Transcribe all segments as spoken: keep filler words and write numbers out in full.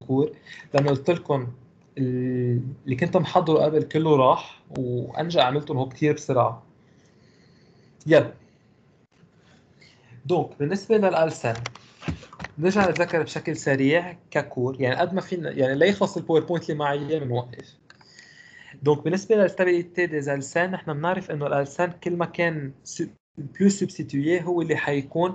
الكور، لأنه قلت لكم اللي كنت محضره قبل كله راح، وأنجا عملتهم هو كتير بسرعة. يلا دونك بالنسبة للألسن نرجع نتذكر بشكل سريع ككور، يعني قد ما فينا يعني لا يخلص الباوربوينت اللي معي بنوقف. دونك بالنسبة للستابيليتي دي الألسان نحن بنعرف إنه الألسان كل ما كان بلو سبستيتويي هو اللي حيكون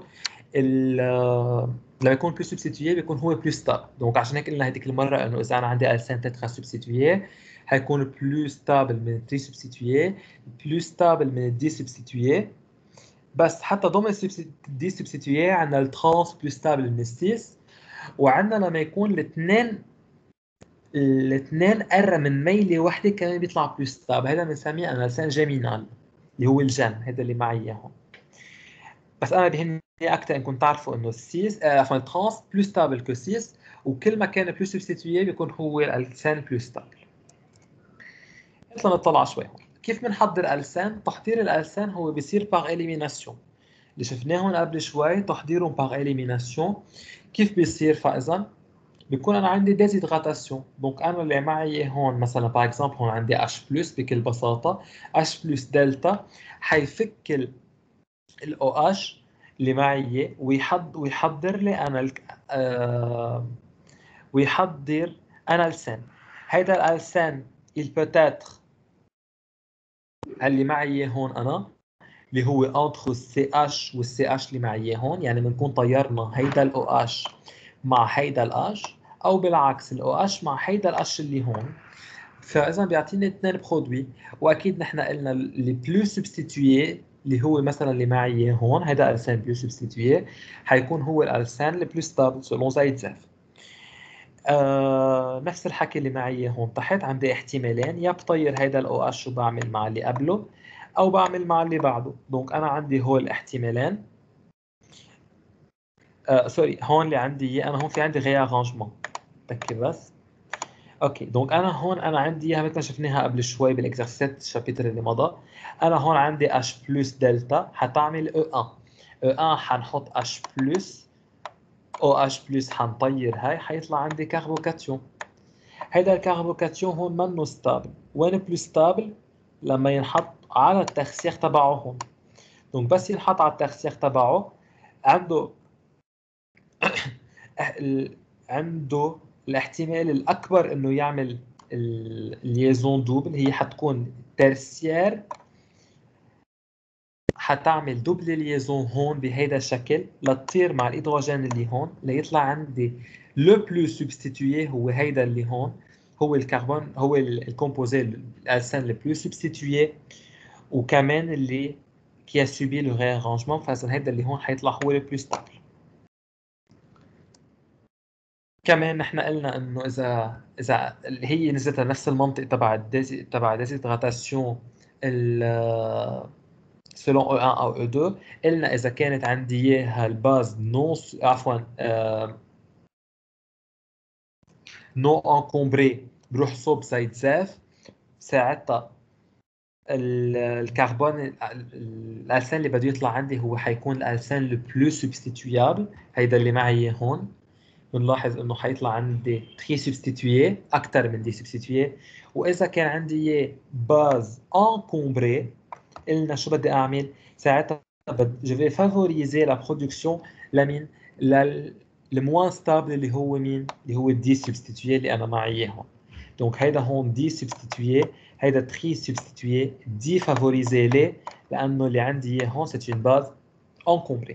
لما يكون بلو سبستيتويي بيكون هو بلو ستابل. دونك عشان هيك قلنا هذيك المرة إنه إذا أنا عندي ألسان تترا سبستيتويي حيكون بلو ستابل من التري سبستيتويي، بلو ستابل من الدي سبستيتويي. بس حتى ضمن الدي سبستيتويي عندنا الترانس بلو ستابل من السيس، وعندنا لما يكون الاثنين الاثنين قرة من ميلة واحدة كمان بيطلع بلو ستابل، هذا بنسميه انالسان جيمينال اللي هو الجن، هذا اللي معي اياه. بس انا بيهمني اكثر انكم تعرفوا انه السيس عفوا الترانس بلو ستابل كو سيس، وكل ما كان بلو سبستيتويي بيكون هو الالسان بلو ستابل. مثل نطلع شوي هون كيف بنحضر السان. تحضير الالسان هو بيصير باغ اليميناسيون، اللي شفناهم قبل شوي تحضيرهم باغ اليميناسيون. كيف بيصير؟ فاذا بيكون انا عندي ديزيدغاتاسيون، دونك انا اللي معي هون مثلا باغ اكزومبل هون عندي H بلس بكل بساطه، H بلس دلتا حيفك الاو OH اللي معي ويحض ويحضر لي انا الك... آه... ويحضر انا السن. هيدا الالسان البوتاتر اللي معي هون انا اللي هو انتر السي اتش والسي اتش اللي معي هون، يعني بنكون طيرنا هيدا الاو OH مع هيدا الاش، او بالعكس الاو اتش مع هيدا الاش اللي هون. فاذا بيعطيني اثنين برودوي، واكيد نحن قلنا اللي بلو سبستيتويي اللي هو مثلا اللي معي اياه هون هيدا السان بلو سبستيتويي حيكون هو الالسان البلو ستابل سولون زايد زاف. آه نفس الحكي اللي معي اياه هون تحت، عندي احتمالين، يا بطير هيدا الاو اتش وبعمل مع اللي قبله او بعمل مع اللي بعده. دونك انا عندي هول الاحتمالين. آه سوري هون اللي عندي اياه انا هون في عندي غير ارانجمون تذكر بس. اوكي دونك انا هون انا عندي اياها مثل ما شفناها قبل شوي بالاكزرسيسات الشابتر اللي مضى. انا هون عندي H بلس دلتا حتعمل او واحد، او واحد حنحط H بلس او OH بلس حنطير هاي حيطلع عندي كاربوكاتيون. هيدا الكاربوكاتيون هون منه ستابل، وين بلس ستابل؟ لما ينحط على التخسير تبعه هون. دونك بس ينحط على التخسير تبعه عنده عنده الاحتمال الأكبر إنه يعمل الليزون دوبل، هي حتكون ترسير، حتعمل دوبل ليزون هون بهيدا الشكل لتطير مع الهيدروجين اللي هون ليطلع عندي لو بلو سبستيتويي هو هيدا اللي هون، هو الكربون هو الكومبوزي الالسان لو بلو سبستيتويي، وكمان اللي كي سوبي لو ريارانجمون. فاذا هيدا اللي هون حيطلع هو لو بلو ستابل. كمان نحن قلنا انه اذا اذا اللي هي نزلت نفس المنطق تبع الديزي تبع ديزيدغاتاسيون سولون او واحد او او اثنين، قلنا اذا كانت عندي اياها الباز نو عفوا نو انكومبري بروح صوب زيت زاف، ساعتها الكربون الالسان اللي بده يطلع عندي هو حيكون الالسان لو بلو سبستيتويابل، هيدا اللي معي هون. بنلاحظ انه حيطلع عندي تري سبستيتويي اكثر من دي سبستيتويي. واذا كان عندي باز انكومبري قلنا شو بدي اعمل ساعتها؟ جو في فافوريزي لا برودكسيون لمين؟ للموان ستابل اللي هو مين؟ اللي هو الدي سبستيتويي اللي انا معي اياهم. دونك هيدا هون دي سبستيتويي، هيدا تري سبستيتويي، دي فافوريزي ليه؟ لانه اللي عندي اياه هون سيت اون باز انكومبري.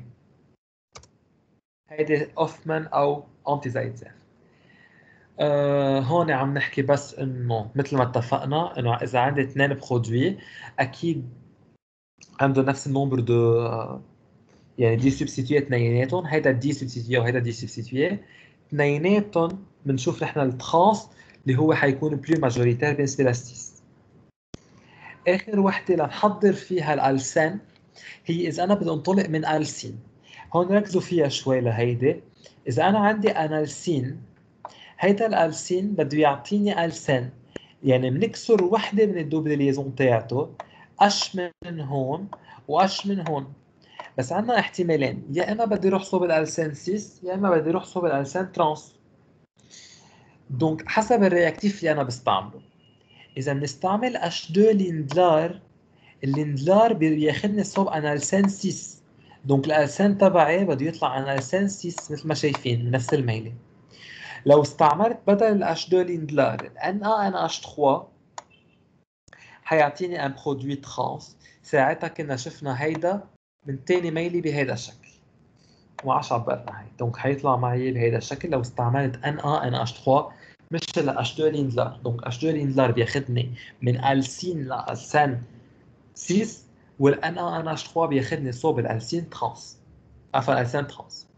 هيدي اوفمان او انتي زايتزيف. آه هون عم نحكي بس انه مثل ما اتفقنا انه اذا عندي اثنين برودوي اكيد عنده نفس النمبر دو يعني دي سبستيتوي اثنيناتهم، هيدا دي سبستيتوي وهيدا دي سبستيتوي اثنيناتهم بنشوف نحن الترانس اللي هو حيكون بلو ماجوريتير بالنسبه للسيس. اخر وحده لنحضر فيها الالسان هي اذا انا بدي انطلق من السين. هون ركزوا فيها شوي لهيدي. اذا انا عندي انالسين، هيدا الالسين بده يعطيني السان، يعني بنكسر وحده من الدوبل ليزون تاعته، اش من هون واش من هون. بس عندنا احتمالين، يا اما بدي اروح صوب الالسان سيس يا اما بدي اروح صوب الالسان ترانس. دونك حسب الرياكتيف اللي انا بستعمله. اذا بنستعمل اتش اثنين ليندلار، الليندلار بياخذني صوب انالسين ستة، دونك الالسين تبعي بده يطلع انالسين ستة مثل ما شايفين من نفس الميله. لو استعملت بدل ال اتش اثنين ليندلار ال ان اي ان اتش ثلاثة حيعطيني ان برودوي ترانس. ساعتها كنا شفنا هيدا من تاني ميلي بهيدا الشكل، ما عادش عبرنا هي. دونك حيطلع معي بهيدا الشكل لو استعملت ان اي ان اتش ثلاثة مش ال اتش اثنين ليندلار. دونك اتش اثنين ليندلار بياخذني من السين لالسين ستة، والان اي ان اتش ثلاثة بياخذني صوب الالسين ترانس، عفوا الالسين ترانس.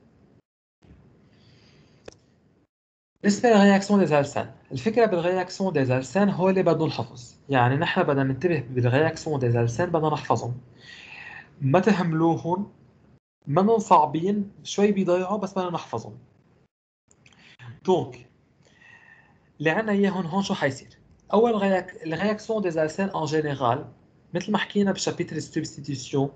بالنسبة للرياكسيون دي زالسان، الفكرة بالرياكسيون دي زالسان هو اللي بدنا الحفظ. يعني نحن بدنا ننتبه بالرياكسيون دي زالسان، بدنا نحفظهم، ما تهملوهم، منهم صعبين شوي بيضيعوا بس بدنا نحفظهم. دونك اللي عنا اياهم هون شو حيصير؟ اول رياك... الرياكسيون دي زالسان ان جينيرال مثل ما حكينا بشابيتر السبستيتيوشن،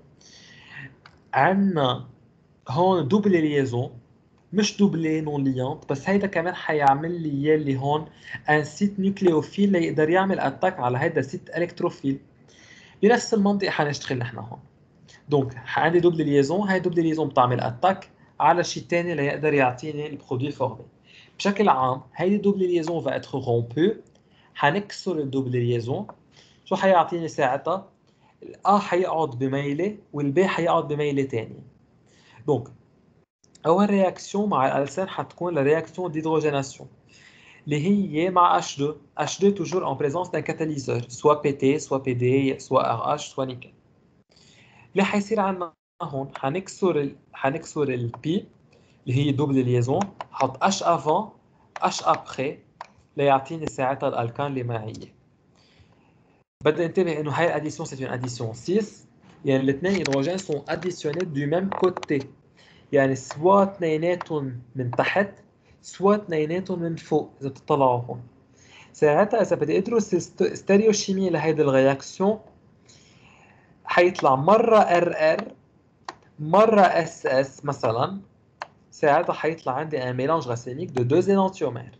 عنا هون دوبل ليزون، مش دوبلي نون ليانت، بس هيدا كمان حيعمل لي يلي هون ان سيت نيوكليوفيل ليقدر يعمل اتاك على هيدا سيت الكتروفيل. بنفس المنطق حنشتغل نحن هون. دونك عندي دوبل ليزون، هاي دوبل ليزون بتعمل اتاك على شيء ثاني ليقدر يعطيني البرودوي فورمي. بشكل عام هيدي دوبل ليزون va être rompue، حنكسر الدوبل ليزون. شو حيعطيني ساعتها؟ الأ حيقعد بميلة والبي حيقعد بميلة ثانية. دونك أول رياكسيون مع الألسان حتكون la réaction d'hydrogénation اللي هي مع اتش اثنين. اتش اثنين toujours en présence d'un catalyseur soit بي تي soit بي دي soit ار اتش soit نيكل. اللي حيصير عندنا هون حنكسر ال... حنكسر البي اللي هي دوبل ليزون، حط اش افون اش ابخي ليعطيني ساعتها الالكان اللي معي. بدنا ننتبه انه هاي الاديسيون سي اون اديسيون ستة، يعني الاثنين هيدروجين سون اديسيوني دو ميم كوتي، يعني سوا اثنيناتهم من تحت سوا اثنيناتهم من فوق. اذا بتطلعوا هون ساعتها اذا بدي ادرس ستيريوشيمية لهيدي الرياكسيون حيطلع مره ار ار مره اس اس مثلا. ساعتها حيطلع عندي ان ميلانج راسيميك دو دو زينانتيومير،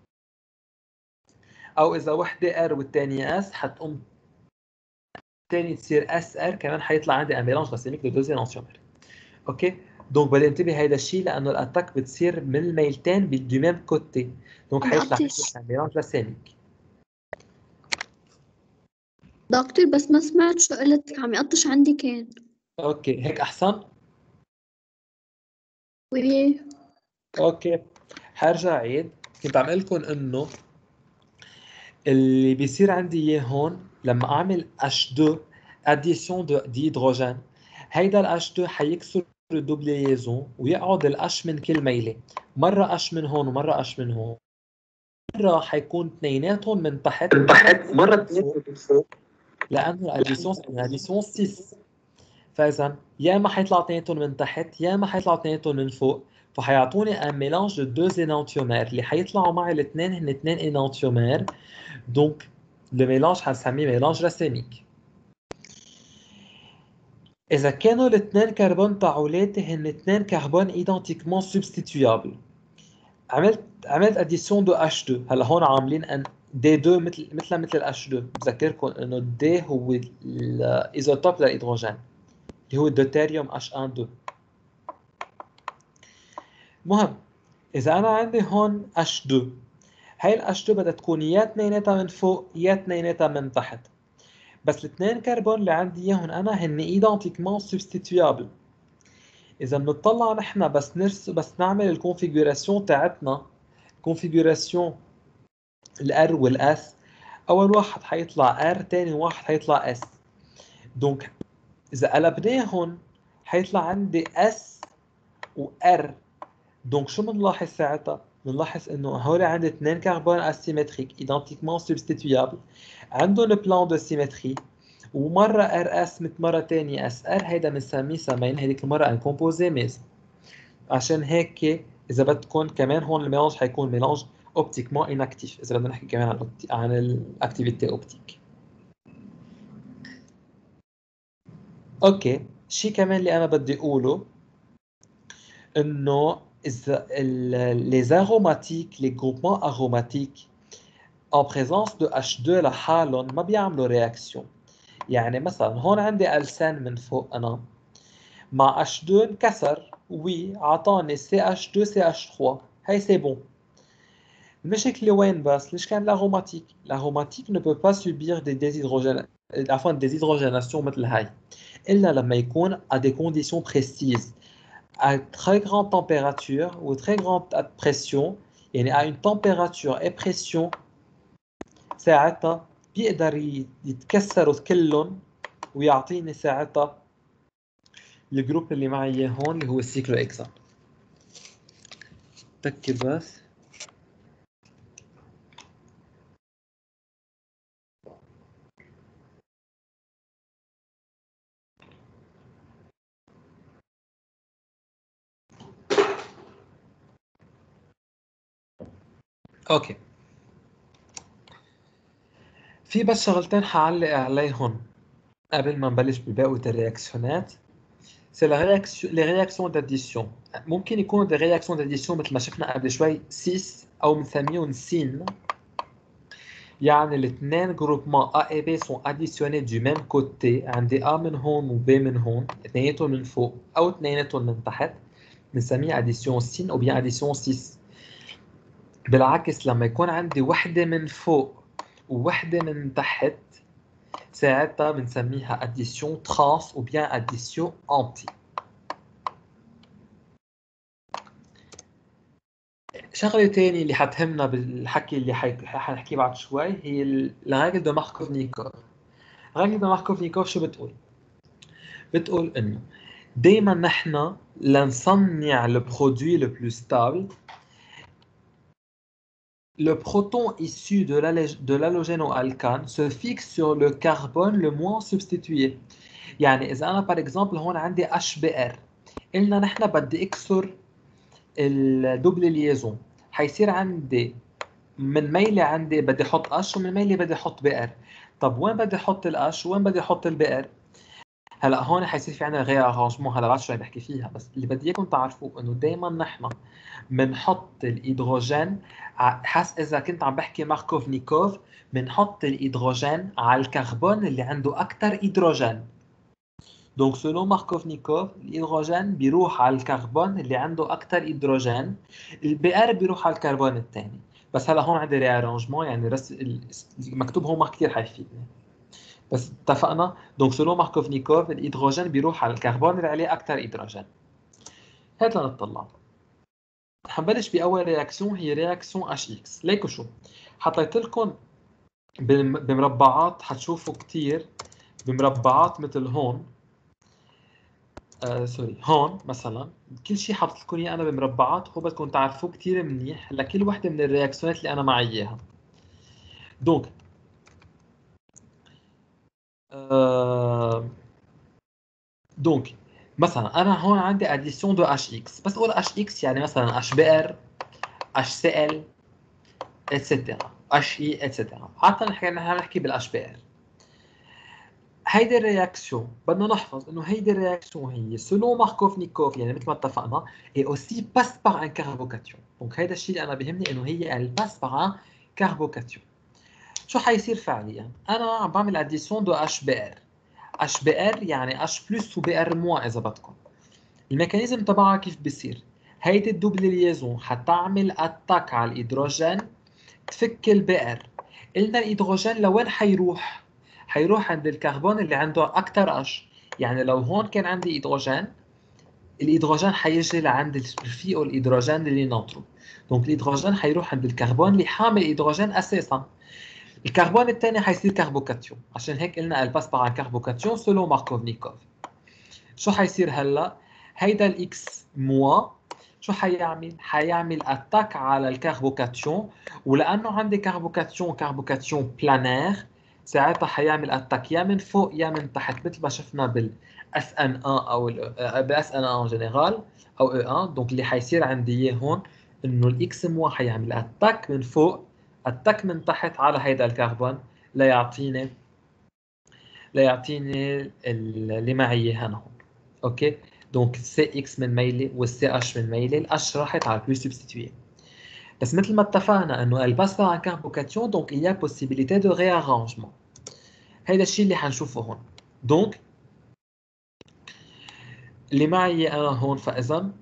او اذا وحده ار والثانيه اس حتقوم الثاني تصير اس ار كمان، حيطلع عندي ان ميلانج راسيميك دو دو زينانتيومير. اوكي، دونك بدي انتبه هيدا الشيء لانه الاتاك بتصير من الميلتين دو ميم كوتي، دونك عم حيطلع يقطش ان ميلانج راسيميك. دكتور، بس ما سمعت شو قلت، عم يقطش عندي كان. اوكي هيك احسن. وي اوكي حرجع عيد. كنت عم اقول لكم انه اللي بيصير عندي اياه هون لما اعمل اتش اثنين اديسيون دي هيدروجين، هيدا ال اتش اثنين حيكسر الدوبل ليزون ويقعد الاش من كل ميله، مره اش من هون ومره اش من هون، مره حيكون اثنيناتهم من تحت من ومره تحت مرة من فوق، من فوق. لانه الاديسيون الاديسيون ستة. فاذا يا اما حيطلع اثنيناتهم من تحت يا اما حيطلعوا اثنيناتهم من فوق، فحيعطوني ان ميلانج دو دو انانتيومير اللي حيطلعوا معي الاثنين هن اثنين انانتيومير. دونك لو ميلانج حنسميه ميلانج راسيميك. اذا كانوا الاثنين كربون تاعولاتي هن اثنين كربون ايدنتيكمون سبستيتويابل، عملت عملت اديسيون دو اتش اثنين. هلا هون عاملين ان دي اثنين مثل مثل مثل الاتش اثنين. بذكركم انه دي هو الايزوتوب للهيدروجين اللي هو الدوتيريوم اتش واحد اثنين. المهم اذا انا عندي هون اتش اثنين، هاي ال اتش اثنين بدها تكون يا اثنيناتها من فوق يا اثنيناتها من تحت، بس الاثنين كربون اللي عندي اياهم انا هن ايدنتيكمون سبستيتويابل. اذا بنطلع نحن بس نرس بس نعمل الكونفيغوراسيون تاعتنا، كونفيغوراسيون الار والاس، اول واحد حيطلع ار ثاني واحد حيطلع اس. دونك اذا قلبناهم حيطلع عندي اس وار. دونك شو بنلاحظ ساعتها؟ بنلاحظ انه هول عندي اثنين كربون اسيمتريك ايدنتيكمون سبستيتويابل عندهم بلان دو سيمتري، ومره ار اس مثل مره ثانيه اس ار. هيدا بنسميه سمين هذيك المره ان كومبوزي ميز. عشان هيك اذا بدكم كمان هون الميلانج حيكون ميلانج اوبتيكمون انكتيف، اذا بدنا نحكي كمان عن عن الاكتيفيتي اوبتيك. اوكي، شيء كمان اللي انا بدي اقوله انه إذا les aromatiques les groupements aromatiques en présence de H deux لحالهم ما بيعملوا رياكسيون. يعني مثلا هون عندي ألسان من فوق أنا مع H deux انكسر، وي عطاني سي إتش تو سي إتش ثري، هي سي بون. المشكلة وين بس؟ ليش كان l'aromatique؟ L'aromatique ne peut pas subir des déshydrogénations enfin des hydrogénations مثل هاي إلا لما يكون à des conditions précises à très grande température ou très grande pression، يعني à une température et pression ساعتها بيقدر يتكسروا كلهم ويعطيني ساعتها الجروب اللي معي اياه هون اللي هو السيكلو اكسان. تأكد بس. اوكي، في بس شغلتين حعلق عليهم قبل ما نبلش بباقي الرياكسيونات. سي لا رياكسيون لي رياكسيون داديسيون. ممكن يكونوا دي رياكسيون داديسيون مثل ما شفنا قبل شوي سيس او بنسميهم سين، يعني الاثنين جروبمون A et B sont additionnés du même côté. عندي A من هون و B من هون، اثنيناتهم من فوق او اثنيناتهم من تحت، بنسميه اديسيون سين او بيان اديسيون سيس. بالعكس لما يكون عندي وحده من فوق ووحده من تحت ساعتها بنسميها اديسيون ترانس او بيان اديسيون انتي. شغله ثانيه اللي حتهمنا بالحكي اللي حنحكيه بعد شوي هي الراجل دو ماركوفنيكوف. الراجل دو ماركوفنيكوف شو بتقول؟ بتقول انه دائما نحن لنصنع le produit le plus stable le proton issu de l'halogénoalcane se fixe sur le carbone le moins substitué. يعني إذا أنا par exemple هون عندي H B r، قلنا نحن بدي أكسر الدبل ليزون، حيصير عندي من ميلي عندي بدي أحط H ومن ميلي بدي أحط بي ار. طب وين بدي أحط ال H وين بدي أحط البي ار؟ هلا هون حيصير في عندنا غير ارانجمون، هلا بعد شوي بحكي فيها، بس اللي بدي اياكم تعرفوه انه دائما نحن بنحط الهيدروجين حس اذا كنت عم بحكي ماركوفنيكوف بنحط الهيدروجين على الكربون اللي عنده اكثر هيدروجين. دونك سولو ماركوفنيكوف الهيدروجين بيروح على الكربون اللي عنده اكثر هيدروجين، البي ار بيروح على الكربون الثاني. بس هلا هون عندي ري ارانجمون، يعني رس المكتوب هون ما كثير حيفيدني، بس اتفقنا. دونك سولو ماركوفنيكوف الهيدروجين بيروح على الكربون اللي عليه اكثر هيدروجين. هات لنطلع. حنبلش باول رياكسيون هي رياكسيون اتش اكس. ليكو شو حطيت لكم بمربعات، حتشوفوا كثير بمربعات مثل هون. آه سوري، هون مثلا كل شيء حاطط لكم اياه انا بمربعات، هو بدكم تعرفوه كثير منيح لكل وحده من الرياكسيونات اللي انا معي اياها. دونك آه دونك مثلا انا هون عندي اديسيون دو اتش اكس، بس اقول اتش اكس يعني مثلا اتش بي ار، اتش سي ال اتسترا، اتش اي اتسترا. حتى نحكي نحن نحكي بالاتش بي ار. هيدي الرياكسيون بدنا نحفظ انه هيدي الرياكسيون هي سولو ماركوفنيكوف، يعني مثل ما اتفقنا اي اوسي باس بار ان كاربوكاتيون. دونك هيدا الشيء اللي انا بيهمني انه هي الباس بار ان كاربوكاتيون. شو حيصير فعليا؟ انا عم بعمل اديسيون دو اتش بي ار. اتش بي ار يعني اتش بلس و بي ار موان اذا بدكم. الميكانيزم تبعها كيف بيصير؟ هيدي الدبل ليزون حتعمل اتاك على الهيدروجين تفك البي ار. قلنا الهيدروجين لوين حيروح؟ حيروح عند الكربون اللي عنده اكثر اش. يعني لو هون كان عندي هيدروجين، الهيدروجين حيجي لعند رفيقه الهيدروجين اللي ناطره. دونك الهيدروجين حيروح عند الكربون اللي حامل هيدروجين اساسا. الكربون الثاني حيصير كربوكاتيون، عشان هيك قلنا الباس بار كربوكاتيون سولو ماركوفنيكوف. شو حيصير هلا؟ هيدا الاكس موا شو حيعمل؟ حيعمل اتاك على الكربوكاتيون، ولانه عندي كربوكاتيون كربوكاتيون بلانير ساعتها حيعمل اتاك يا من فوق يا من تحت، مثل ما شفنا بال اس ان واحد او بال اس ان واحد جنرال او او واحد. دونك اللي حيصير عندي اياه هون انه الاكس موا حيعمل اتاك من فوق اتاك من تحت على هيدا الكربون ليعطيني ليعطيني اللي معي اياه هون. اوكي، دونك سي اكس من ميله والسي اتش من ميله، الاتش راحت على البلو سبستيتوي. بس مثل ما اتفقنا انه elle passe par un carbocation donc il y a possibilité de réarrangement. هيدا الشيء اللي حنشوفه هون. دونك اللي معي انا هون فاذا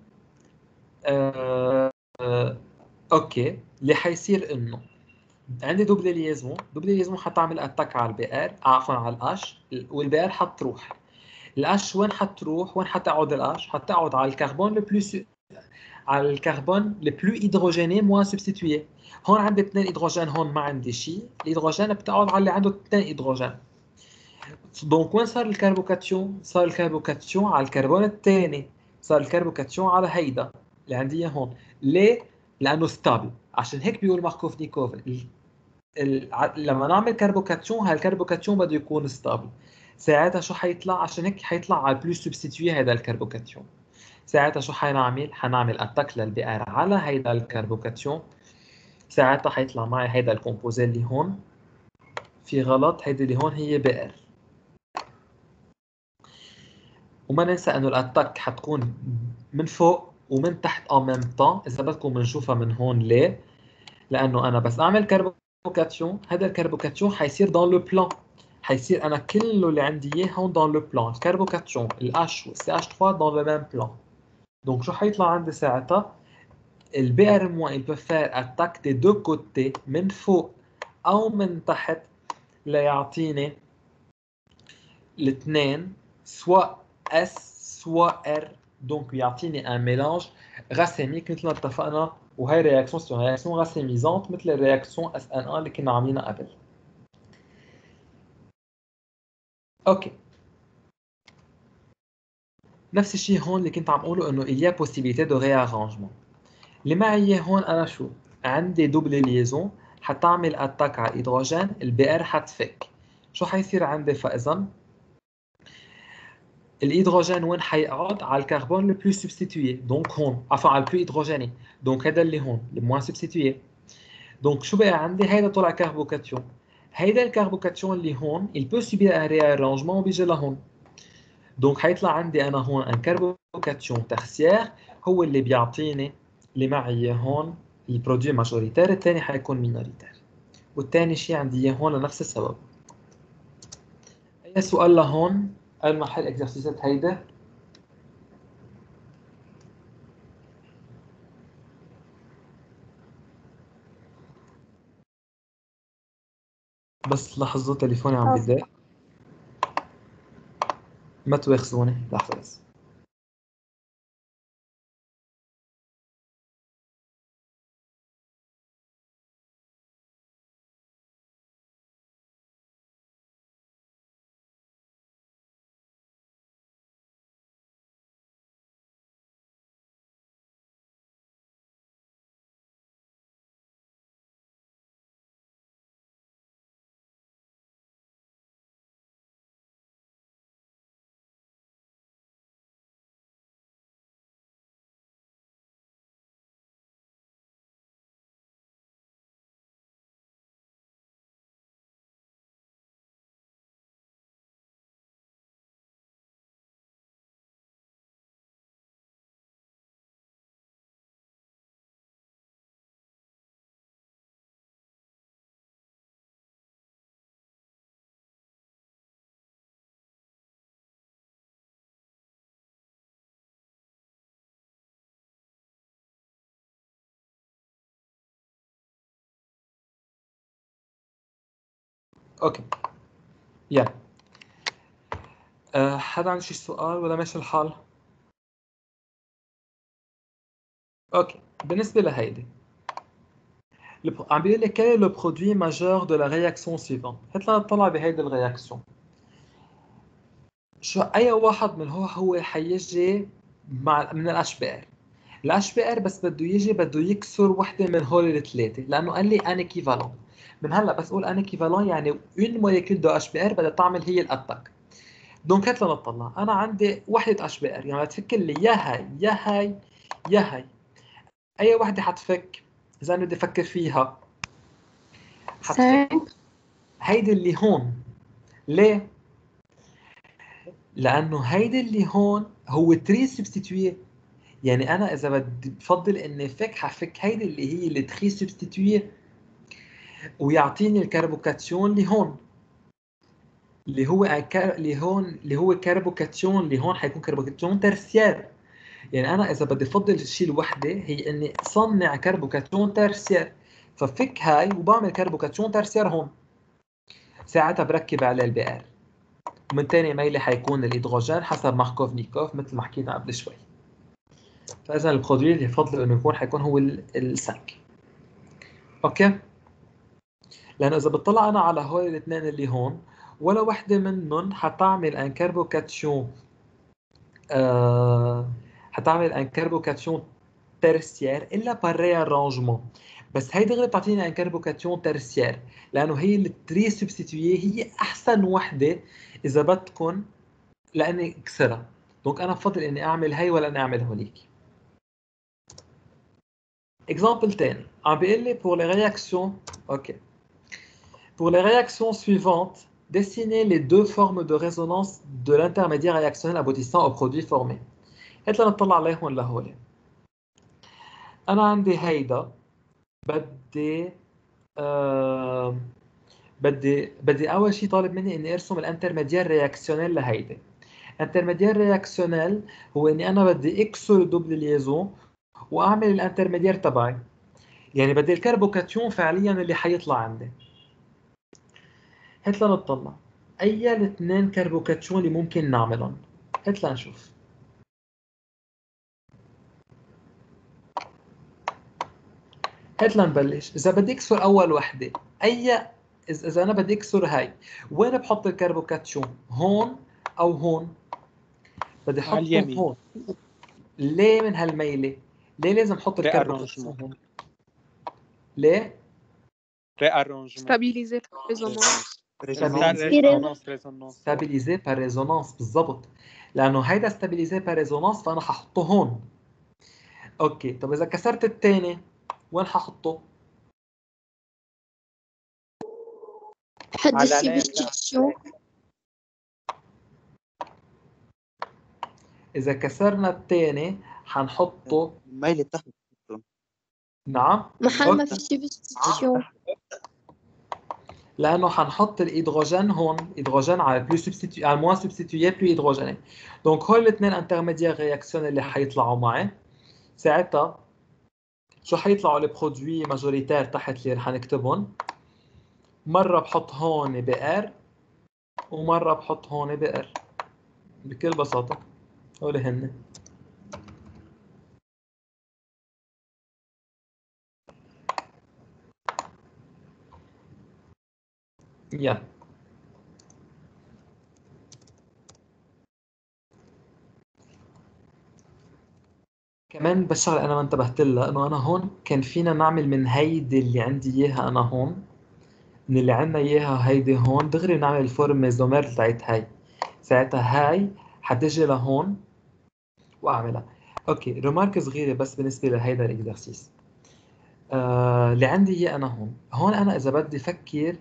آه آه اوكي اللي حيصير انه عندي دوبل ليزمون، دوبل ليزمون حتعمل اتاك على البي ار، عفوا على الاش، والبي ار حتروح. الاش وين حتروح؟ وين حتقعد الاش؟ حتقعد على الكربون لو بلو سو... على الكربون لو بلو هيدروجيني موان سبستيتوي. هون عندي اثنين هيدروجين، هون ما عندي شيء، الهيدروجين بتقعد على اللي عنده اثنين هيدروجين. دونك وين صار الكربوكاتيون؟ صار الكربوكاتيون على الكربون الثاني، صار الكربوكاتيون على هيدا اللي عندي اياه هون. ليه؟ لانه ستابل. عشان هيك بيقول ماركوفنيكوف ال... ال... لما نعمل كربوكاتيون هالكربوكاتيون بده يكون ستابل. ساعتها شو حيطلع؟ عشان هيك حيطلع على البلوس سبستيتوي هذا الكربوكاتيون. ساعتها شو حنعمل؟ حنعمل اتاك للبي ار على هيدا الكربوكاتيون. ساعتها حيطلع معي هيدا الكومبوزي اللي هون في غلط، هيدي اللي هون هي بي ار. وما ننسى انه الاتاك حتكون من فوق ومن تحت ان ميم طون. اذا بدكم بنشوفها من هون. ليه؟ لانه انا بس اعمل كربوكاتيون، هذا الكربوكاتيون حيصير دون لو بلان، حيصير انا كله اللي عندي اياه هون دون لو بلان، الكربوكاتيون الاش والسي اتش ثلاثة دون لو ميم بلان. دونك شو حيطلع عندي ساعتها؟ البي ار موان il peut faire attaque des deux côtés من فوق او من تحت ليعطيني الاثنين سواء S سواء R. دونك بيعطيني ان ميلانج راسيميك مثل ما اتفقنا، وهي رياكسيون سي رياكسيون راسيميزانت مثل الرياكسيون اس ان ان اللي كنا عاملينها قبل. اوكي نفس الشيء هون اللي كنت عم اقوله انه il y a possibilité de réarrangement. اللي معي هون انا شو عندي دوبل ليزون حتعمل اتاك على الهيدروجين، البي ار حتفك. شو حيصير عندي فاذا؟ الهيدروجين وين حيقعد؟ على الكربون لو بلو سبستيتوي، دونك هون عفوا على البلو هيدروجيني، دونك هذا اللي هون الموان سبستيتوي. دونك شو بقى عندي؟ هيدا طلع كربوكاتيون، هيدا الكربوكاتيون اللي هون il peut subir un réarrangement وبيجي لهون. دونك حيطلع عندي انا هون ان كربوكاتيون ترسيير هو اللي بيعطيني اللي معي هون البرودوي ماجوريتير، الثاني حيكون مينوريتير، والثاني شيء عندي اياه هون لنفس السبب. اي سؤال لهون؟ قبل ما احل اكزرسيسات هيدا. بس لحظة تليفوني عم بدق، ما تواخذوني لحظة بس. اوكي يلا أه حدا عنده شي سؤال ولا ماشي الحال؟ اوكي بالنسبة لهيدي عم بيقول لك quel est le produit majeur de la réaction suivante. هات لنا نطلع بهيدي الرياكسيون. شو اي واحد من هو هو حيجي مع من الاتش بي ار. الاتش بي ار بس بده يجي بده يكسر وحده من هول الثلاثه، لانه قال لي ان ايكيفالون. من هلا بس اقول ان ايكيفالون يعني اون موليكول دو اتش بي ار بدها تعمل هي الاتاك. دونك هات لنا نطلع. انا عندي وحده اتش بي ار يعني تفك لي يا هاي يا هاي يا هاي. اي وحده حتفك؟ اذا انا بدي افكر فيها حتفك هيدي اللي هون. ليه؟ لانه هيدي اللي هون هو تري سبستيتوي. يعني انا اذا بدي بفضل اني فك حفك هيدي اللي هي اللي تري سبستيتوي ويعطيني الكربوكاتيون اللي هون، اللي هو أكار... اللي هون اللي هو كربوكاتيون اللي هون حيكون كربوكاتيون ترسيير. يعني انا اذا بدي افضل الشيء الوحده هي اني صنع كربوكاتيون ترسيير، ففك هاي وبعمل كربوكاتيون ترسيير هون، ساعتها بركب على البي ار. ومن تاني ميلة حيكون الهيدروجين حسب ماركوفنيكوف مثل ما حكينا قبل شوي. فاذا البرودوي اللي يفضل انه يكون حيكون هو السنك. اوكي، لانه اذا بتطلع انا على هول الاثنين اللي هون ولا وحده منهم حتعمل ان كربوكاتيون آه حتعمل ان كربوكاتيون ترسيير الا بار ريارانجمون. بس هي دغري بتعطيني ان كربوكاتيون ترسيير لانه هي التري سبستيتوي هي احسن وحده اذا بدكم لاني اكسرها. دونك انا بفضل اني اعمل هي ولا اني اعمل هوليك. اكزامبل تاني عم بيقول لي pour les réactions ok pour les réactions suivantes dessinez les deux formes de résonance de l'intermédiaire réactionnel aboutissant au produit formé. هات لنا نطلع عليهم لهول. انا عندي هيدا بدي آه بدي بدي اول شيء طالب مني اني ارسم الانترميديير رياكسيونيل لهيدي. انترميديير رياكسيونيل هو اني انا بدي اكسر الدوبل ليزون واعمل الانترميديير تبعي، يعني بدي الكربوكاتيون فعليا اللي حيطلع عندي. هات لنطلع اي الاثنين كربوكاتيون اللي ممكن نعملهم. هات لنشوف. هات لنبلش. اذا بدي اكسر اول وحده اي اذا انا بدي اكسر هاي وين بحط الكربوكاتيون؟ هون او هون؟ بدي على احطه اليمين. هون. ليه من هالميله؟ ليه لازم احط الكربوكاتيون ريارانجمون. هون؟ ليه؟ ريارانجمون. stabiliser résonance. ريزونانس ريزونانس ستابيليزي بار ريزونانس بالضبط، لانه هيدا ستابيليزي بار ريزونانس فانا ححطه هون. اوكي، طب اذا كسرت الثاني وين ححطه؟ حد على السبستيتيوشن. اذا كسرنا الثاني حنحطه الميل تحت. نعم محل ما أوكي. في سبستيتيوشن. لانه حنحط الهيدروجين هون، هيدروجين على بلو سبستيتيو على موان سبستيتيوي بلو هيدروجين. دونك هول الاثنين انترميديير رياكسيون اللي حيطلعوا معي ساعتها شو حيطلعوا البرودوي ماجوريتير تحت اللي رح نكتبهم. مره بحط هون بي ار ومره بحط هون بي ار بكل بساطه. هول هن. يا كمان بس شغله انا ما انتبهت لها انه انا هون كان فينا نعمل من هيدي اللي عندي اياها انا هون، من اللي عندنا اياها هيدي هون دغري نعمل الفورم ميزومير تاعت هاي. ساعتها هاي حتجي لهون واعملها. اوكي، ريمارك صغيره بس بالنسبه لهيدا الاكزرسيس آه اللي عندي اياه انا هون. هون انا اذا بدي افكر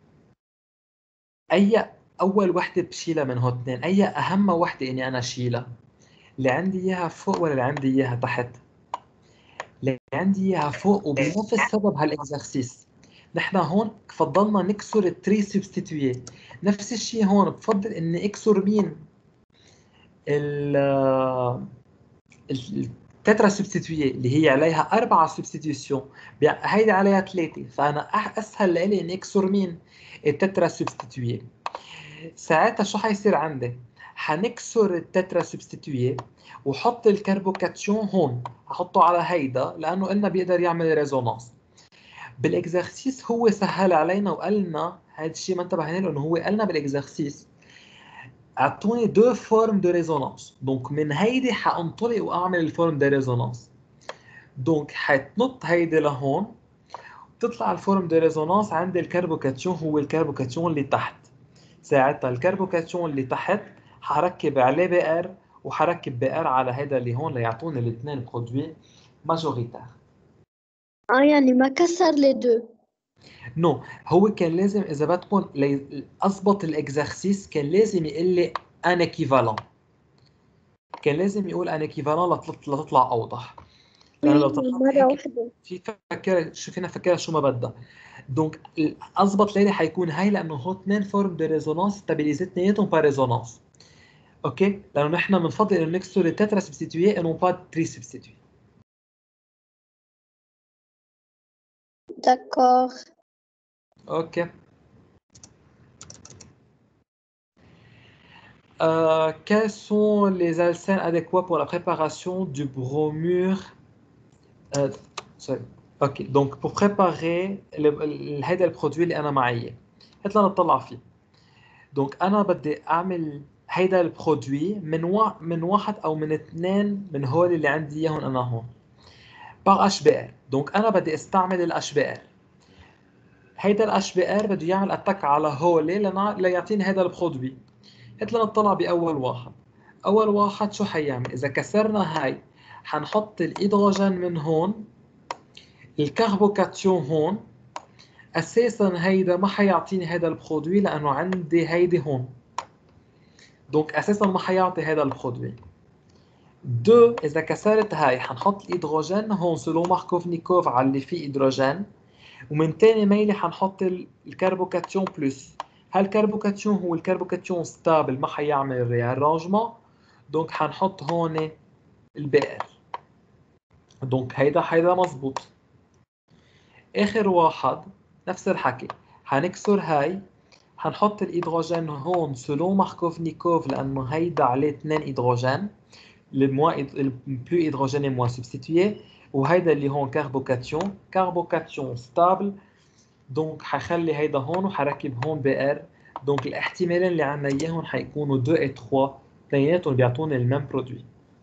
اي اول وحده بشيلها من هون اثنين، اي اهم وحده اني انا اشيلها؟ اللي عندي اياها فوق ولا اللي عندي اياها تحت؟ اللي عندي اياها فوق. وبنفس السبب هالاكزرسيس نحن هون فضلنا نكسر التري سبستيتوي. نفس الشيء هون بفضل اني اكسر مين؟ ال التترا سبستيتوي اللي هي عليها أربعة سبستيتيوشن، هيدي عليها ثلاثة، فأنا أسهل لإلي إني أكسر مين؟ التترا سبستيتوي. ساعتها شو حيصير عندي؟ حنكسر التترا سبستيتوي وحط الكربوكاتيون هون، ححطه على هيدا لأنه قلنا بيقدر يعمل ريزونانس. بالاكزرسيس هو سهل علينا وقال لنا هذا الشيء ما انتبهنا له، انه هو قال لنا بالاكزرسيس اعطوني دو فورم دو ريزونانس. دونك من هيدي حانطلق واعمل الفورم دو ريزونانس. دونك حتنط هيدي لهون تطلع الفورم دو ريزونانس عند الكربوكاتيون، هو الكربوكاتيون اللي تحت. ساعتها الكربوكاتيون اللي تحت حركب عليه بي ار وحركب بي ار على هيدا اللي هون ليعطوني الاثنين برودوي ماجوريتير. اه يعني ما كسر لي دو. نو no. هو كان لازم اذا بدكم اضبط الاكزرسيس كان لازم يقول لي ان ايكيفالون. كان لازم يقول ان ايكيفالون لتطلع اوضح. لانه لو طلعت مرة هيك واحدة. في فكر شو فينا فكرها شو ما بدها. دونك اضبط ليلي حيكون هاي لانه هو اثنين فورم دو ريزونانس ستابيليزي اثنيناتهم با ريزونانس. اوكي لانه نحن بنفضل انه نكسر التترا سبستيتوي انه با تري سبستيتوي. D'accord. Ok. Euh, quels sont les alcènes adéquats pour la préparation du bromure euh, sorry. Ok, donc pour préparer le- ال- هذا البرودوي اللي انا معي هات لنا نطلع فيه. دونك انا بدي اعمل هيدا البرودوي من وا... من واحد او من اثنين من هول اللي عندي اياهم انا هون باغ اش بي ار. دونك انا بدي استعمل الاش بي ار. هيدا الاش بي ار بده يعمل اتاك على هولي لنا ليعطيني هيدا البرودوي. هات لنا نطلع باول واحد. اول واحد شو حيعمل؟ اذا كسرنا هاي حنحط الهيدروجين من هون، الكربوكاتيون هون. اساسا هيدا ما حيعطيني هيدا البرودوي لانه عندي هيدي هون. دونك اساسا ما حيعطي هيدا البرودوي. دو اذا كسرت هاي حنحط الهيدروجين هون سلو ماركوفنيكوف على اللي فيه هيدروجين، ومن تاني ميلي حنحط الكربوكاتيون بلس. هالكربوكاتيون هو الكربوكاتيون ستابل ما حيعمل ريارانجمون. دونك حنحط هون البي ار. دونك هيدا هيدا مزبوط. اخر واحد نفس الحكي، حنكسر هاي حنحط الهيدروجين هون سلو ماركوفنيكوف لانه هيدا عليه اثنين هيدروجين، الموا البلو هيدروجين موا سبستيتوي، وهيدا اللي هون كربوكاتيون كربوكاتيون ستابل. دونك حخلي هيدا هون وحركب هون بي ار. دونك الاحتمالين اللي عنا اياهم حيكونوا اثنين و ثلاثة اثنيناتهم بيعطوني الميم برودوي.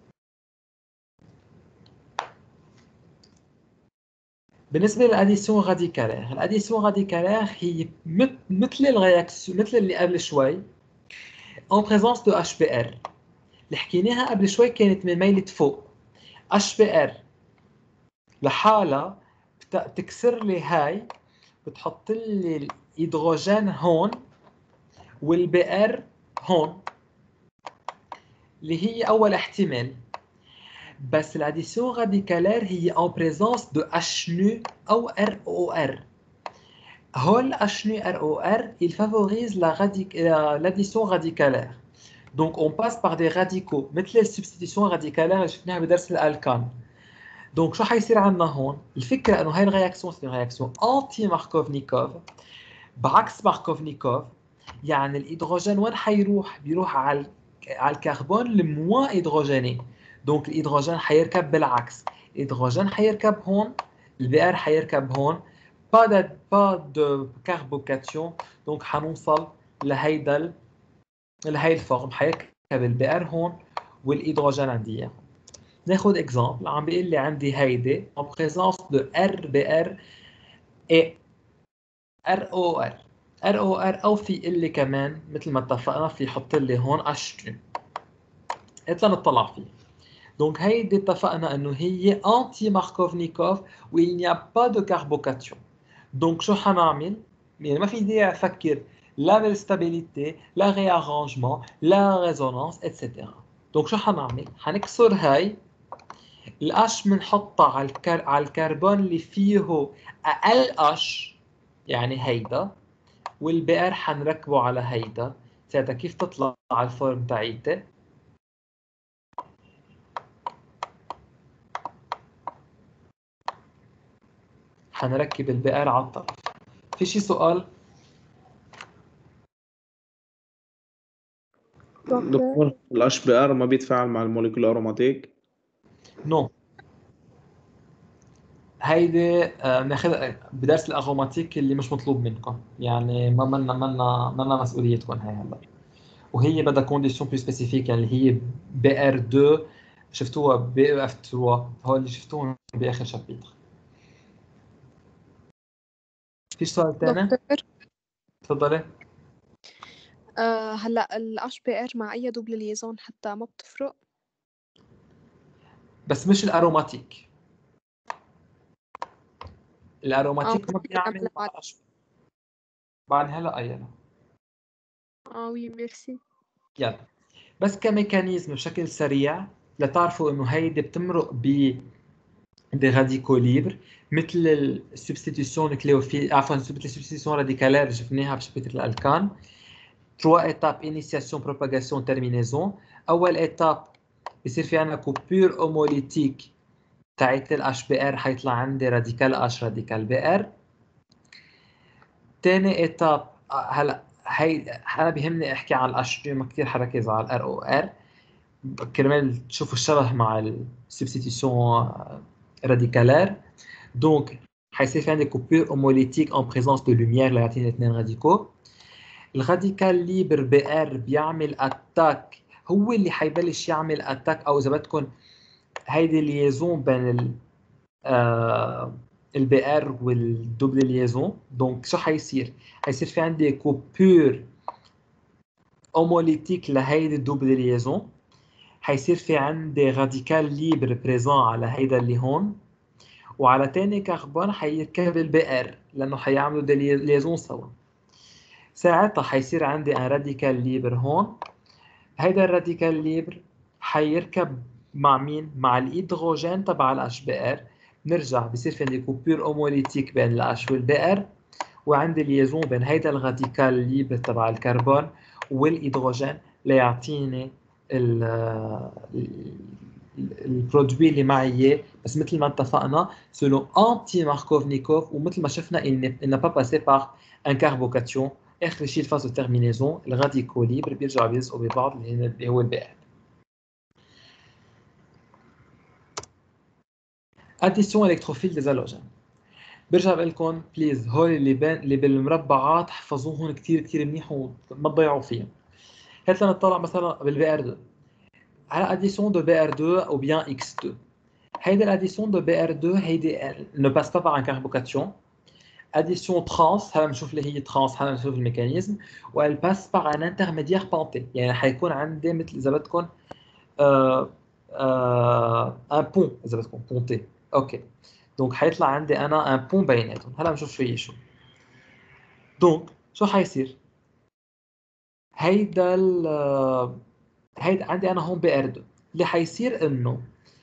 بالنسبه للاديسيون راديكالير، الاديسيون راديكالير هي مثل الرياكسيون مثل اللي قبل شوي en présence de H B r. اللي حكيناها قبل شوي كانت من ميلة فوق. H B r لحالها بتكسر لي هاي، بتحط لي الهيدروجين هون والبي ار هون اللي هي اول احتمال. بس l'addition radicalaire هي en présence de H nu ou R O R. هول H nu R O R il favorise la radic l'addition radicalaire. Donc on passe par des radicaux مثل السبستيتيوشن radicalaire اللي شفناها بدرس الالكان. دونك شو حيصير عندنا هون؟ الفكره انه هاي الرياكسيون سي رياكسيون انتي ماركوفنيكوف بعكس ماركوفنيكوف. يعني الهيدروجين وين حيروح؟ بيروح على على الكربون الموا هيدروجيني. دونك الهيدروجين حيركب بالعكس، الهيدروجين حيركب هون، البي ار حيركب هون، با د با دو كربوكاتيون. دونك حنوصل لهيدا لهي الفورم، حيركب البي ار هون والهيدروجين عندي اياه. ناخذ اكزامبل، عم بيقول لي عندي هيدي en présence de R B R et R O R. R O R او في يقول لي كمان مثل ما اتفقنا في يحط لي هون H two. قلت لنا نطلع فيه. دونك هيدي اتفقنا انه هي انتي ماركوفنيكوف و il n'y a pas de carbocation. دونك شو حنعمل؟ يعني ما في داعي افكر لا بالستابيليتي لا ريارانجمون لا ريزونانس اتسيتيرا. دونك شو حنعمل؟ حنكسر هاي الاش بنحطها على الكر... على الكربون اللي فيه اقل اش يعني هيدا، والبي ار حنركبه على هيدا. ساعتها كيف تطلع على الفورم تاعيتي؟ حنركب البي ار على الطرف. في شي سؤال؟ دكتور الاتش بي ار ما بيتفاعل مع الموليكول اروماتيك؟ نو. هيدي آه، بناخذها بدرس الاغروماتيك اللي مش مطلوب منكم، يعني ما منا منا منا مسؤوليتكم هاي هلا. وهي بدها كونديسيون بلو سبيسيفيك، يعني اللي هي بي ار اثنين شفتوها بي اف ثلاثة، هول اللي شفتوهم باخر شابيتر. في سؤال ثاني؟ دكتور تفضلي. آه هلا ال H B R مع أي دوبل ليزون حتى ما بتفرق؟ بس مش الاروماتيك. اه الاروماتيك ما ممكن بيعمل نعملها مع بعد. الاشبه. بعد هلا ايلا. اه وي ميرسي. يلا بس كميكانيزم بشكل سريع لتعرفوا انه هيدي بتمرق ب دي راديكو ليبر مثل السبستيتيوشن نيكليوفيل، عفوا السبستيتيوشن راديكالير اللي شفناها بشبكه الالكان. trois étapes: initiation, propagation, terminaison. اول étape بصير في عندنا كوبور هوموليتيك تاعت ال H B R، حيطلع عندي راديكال H راديكال بي ار. ثاني étape هلا هي انا بيهمني احكي عن ال H ما كثير حركز على ال R O R كرمال تشوفوا الشبه مع السبستيتيوشن راديكالير. دونك حيصير في عندي كوبور هوموليتيك ان بريزونس دو لوميير اللي يعطيني اثنين راديكو. الراديكال ليبر بي ار بيعمل اتاك، هو اللي حيبلش يعمل اتاك، او اذا بدكم هيدي الليزون بين ال آه البي ار والدوبل ليزون. دونك شو حيصير؟ حيصير في عندي كوبور هوموليتيك لهيدي الدوبل ليزون، حيصير في عندي راديكال ليبر بريزون على هيدا اللي هون، وعلى تاني كربون حيركب البي ار لانه حيعملوا دي ليزون سوا. ساعتها حيصير عندي ان راديكال ليبر هون. هيدا الراديكال ليبر حيركب مع مين؟ مع الهيدروجين تبع الاتش بي ار. نرجع بصير في عندي كوبور هوموليتيك بين الاتش والبي ار، وعندي ليزون بين هيدا الراديكال ليبر تبع الكربون والهيدروجين ليعطيني البرودوي اللي معي. بس مثل ما اتفقنا سولو انتي ماركوفنيكوف، ومثل ما شفنا il n'a pas passé par un carbocation. اخر شيء الفاز دو تيرمينيزون الراديكو ليبر بيرجعوا بيلصقوا ببعض اللي هو البي ار. اديسيون الكتروفيل دي زالوجين. برجع بقول لكم بليز هول اللي بين اللي بالمربعات حفظوهم كثير كثير منيح وما تضيعوا فيهم. هات لنطلع مثلا بالبي ار اثنين على اديسيون دو بي ار اثنين او بيان اكس اثنين. هيدي الاديسيون دو بي ار اثنين هيدي ne passe pas par un carbocation. addition trans هلا بنشوف اللي هي trans، هلا بنشوف الميكانيزم. وال passe par un intermédiaire ponté، يعني حيكون عندي مثل اذا بدكم آه آه un pont اذا بدكم ponté. اوكي دونك حيطلع عندي انا un pont بيناتهم. هلا بنشوف شو هي شو. دونك شو حيصير؟ هيدا ال هيدا عندي انا هون بي ار اثنين. اللي حيصير انه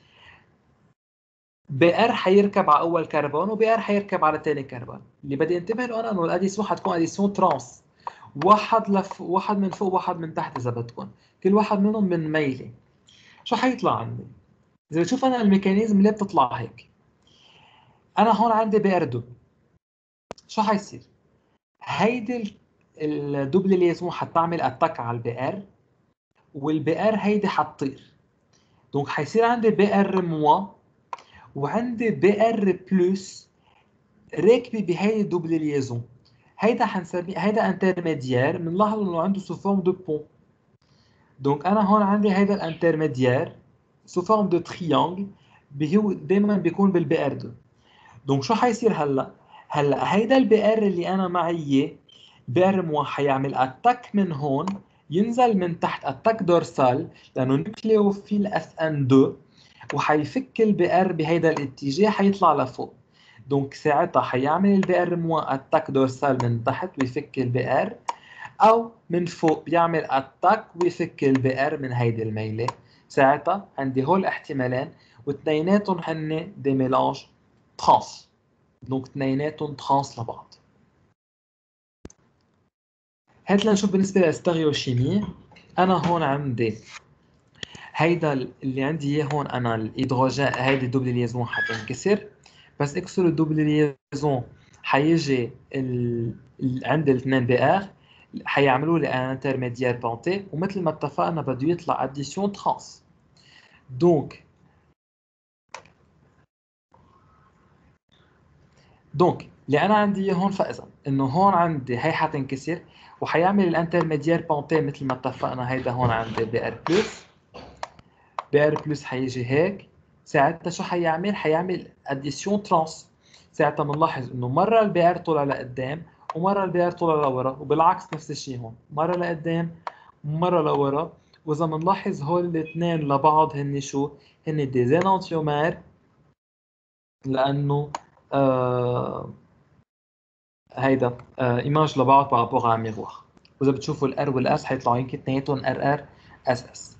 بي ار حيركب على اول كربون وبي ار حيركب على ثاني كربون. اللي بدي انتبه له انا انه الاديسيون حتكون اديسيون ترانس، واحد لف واحد من فوق واحد من تحت اذا بدكم، كل واحد منهم من ميله. شو حيطلع عندي؟ اذا بتشوف انا الميكانيزم ليه بتطلع هيك، انا هون عندي بي ار اثنين. شو حيصير؟ هيدي الدوبل ليزون حتعمل اتاك على البي ار، والبي ار هيدي حتطير. دونك حيصير عندي بي ار موا وعندي بي ار بلس راكبه بهيدي الدوبل ليزون. هيدا حنسميه هيدا انترميديير، بنلاحظ انه عنده سو فورم دو بون. دونك انا هون عندي هيدا الانترميديير سو فورم دو تريانجل، هو دائما بيكون بالبي ار اثنين. دونك شو حيصير هلا؟ هلا هيدا البي ار اللي انا معي بي ار مو حيعمل اتاك من هون، ينزل من تحت اتاك دورسال لانه نيوكليوفيل اس ان اثنين، وحيفك البي ار بهيدا الاتجاه حيطلع لفوق. دونك ساعتها حيعمل البي ار موا اتاك دورسال من تحت ويفك البي ار، او من فوق بيعمل اتاك ويفك البي ار من هيدي الميله. ساعتها عندي هول الاحتمالين واثنيناتهم هن دي ميلانج ترانس. دونك اثنيناتهم ترانس لبعض. هات لنشوف بالنسبه للستيريوشيمي. انا هون عندي هيدا اللي عندي اياه هون، انا الهيدروجين هيدي الدوبل ليزون حتنكسر، بس اكسر الدوبل ليزون حيجي ال... عند الاثنين بي ار حيعملوا لي ان انترميديير بونتي، ومثل ما اتفقنا بده يطلع اديسيون ترانس. دونك دونك اللي انا عندي هون فاذا انه هون عندي هي حتنكسر وحيعمل الانترميديير بونتي مثل ما اتفقنا. هيدا هون عندي بي ار بلس، بي ار بلس حيجي هيك. ساعتها شو حيعمل؟ حيعمل اديسيون ترانس. ساعتها بنلاحظ انه مره البي ار طلع لقدام ومره البي ار طلع لورا، وبالعكس نفس الشيء هون مره لقدام ومره لورا. واذا بنلاحظ هول الاثنين لبعض هن شو؟ هن دي زينانتيومير، لانه آه هيدا آه ايماج لبعض بارابور على ميغوار. واذا بتشوفوا الار والاس حيطلعوا يمكن اثنيناتهم ار ار اس اس.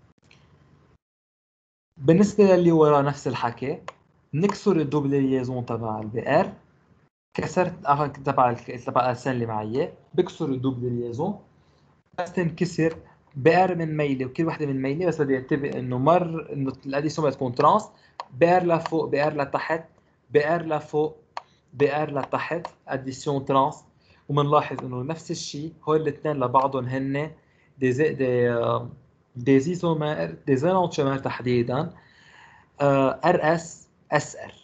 بالنسبه للي ورا نفس الحكي، نكسر الدوبل ليزون تبع البي ار، كسرت تبع تبع الالسان اللي معي، بكسر الدوبل ليزون بس تنكسر بي ار من ميله، وكل وحده من ميله، بس بدي انتبه انه مر انه الاديسيون بتكون ترانس، بي ار لفوق بي ار لتحت بي ار لفوق بي ار لتحت، اديسيون ترانس. وبنلاحظ انه نفس الشيء هول الاثنين لبعضهم هن دي زي دي دي ايزومر دي زينونتشومر تحديدا ار اس اس ار.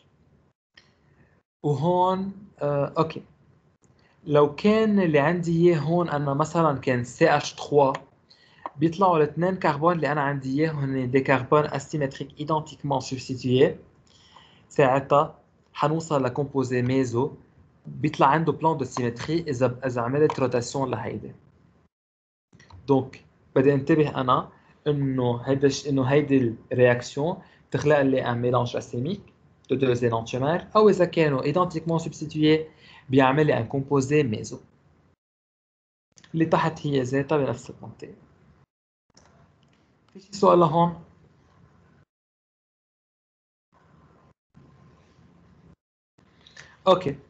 وهون آه، اوكي لو كان اللي عندي اياه هون انا مثلا كان سي اتش ثلاثة، بيطلعوا الاثنين كربون اللي انا عندي اياهم هن دي كربون اسيمتريك ايدنتيكمون سبستيتيي. ساعتها حنوصل لكومبوزي ميزو بيطلع عنده بلان دو سيمتري اذا اذا عملت روتاسيون لهيدي. دونك بدي انتبه انا انه هيدا انه هيدي الرياكسيون تخلق لي ان ميلانج راسيميك دو دو زينونتيومر، او اذا كانوا ايدنتيكمون سبستيتيي بيعمل لي ان كومبوزي ميزو. اللي تحت هي ذاتها بنفس المنطقه. في شي سؤال لهون؟ اوكي.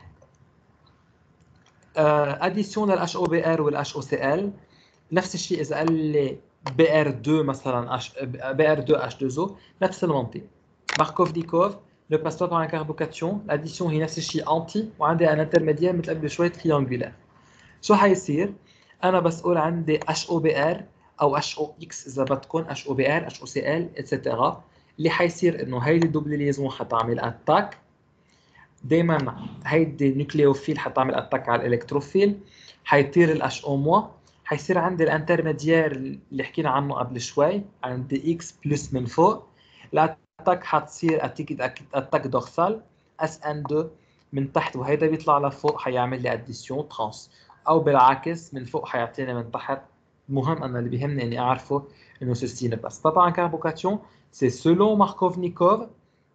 اديسيون للاتش او بي ار والاتش او سي ال نفس الشيء. اذا قال لي بي ار اثنين مثلا بي ار اثنين اتش اثنين او نفس المنطق. ماركوف-ديكوف لو باس با بار ان كاربوكاتيون، الاديسيون هي نفس الشيء انتي، وعندي ان انترميديير مثل قبل شوي تريانجولار. شو حيصير؟ انا بس اقول عندي اتش او بي ار او اتش او اكس اذا بدكم، اتش او بي ار اتش او سي ال اتسترا. اللي حيصير انه هيدي الدوبل ليزون حتعمل اتاك. دائما هيدي النيوكليوفيل حتعمل اتاك على الالكتروفيل، حيطير الاش او موا، حيصير عندي الانترميديير اللي حكينا عنه قبل شوي، عندي اكس بلس من فوق. الاتاك حتصير اتاك دورسال اس ان اثنين من تحت، وهيدا بيطلع لفوق حيعمل لي اديسيون ترانس، او بالعكس من فوق حيعطيني من تحت. المهم انا اللي بيهمني اني اعرفه انه سيستين بس. طبعا كاربوكاتيون سي سولون ماركوف-نيكوف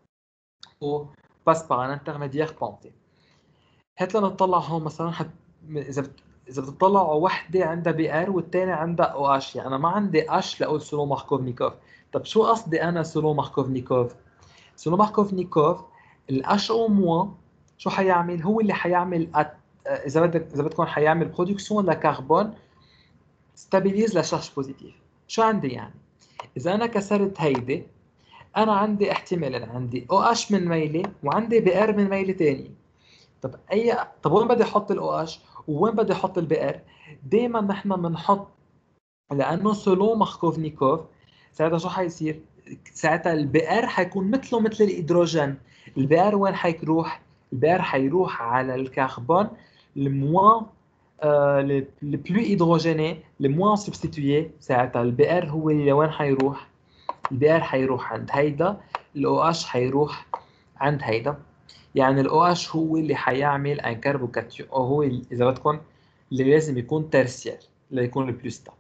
و passe par un intermédiaire ponté. هات لنطلع هون مثلا حت... اذا بت... اذا بتطلعوا وحده عندها بي ار والثانيه عندها او اش، يعني انا ما عندي اش لاقول سولو ماركوف-نيكوف. طب شو قصدي انا سولو ماركوف-نيكوف؟ سولو ماركوف-نيكوف الاش او موا شو حيعمل؟ هو اللي حيعمل أت... اذا بدك اذا بدكم حيعمل برودكسيون لكربون ستابيليز لا شارج بوزيتيف. شو عندي يعني؟ اذا انا كسرت هيدي انا عندي احتمالين، عندي او اش من ميله وعندي بي ار من ميله ثانيه. طب اي طب وين بدي احط الاو اش ووين بدي احط البي ار؟ دائما نحن بنحط، لانه سولو ماركوف-نيكوف ساعتها شو حيصير؟ ساعتها البي ار حيكون مثله مثل الهيدروجين. البي ار وين حيروح؟ البي ار حيروح على الكربون الموان le le plus hydrogéné, le moins substitué. ساعتها البي ار هو اللي وين حيروح؟ البي ار حيروح عند هيدا، الاو اش حيروح عند هيدا. يعني الاو اش هو اللي حيعمل ان كاربوكاتيون، او هو اللي اذا بدكم اللي لازم يكون ترسيال ليكون البلو ستابل.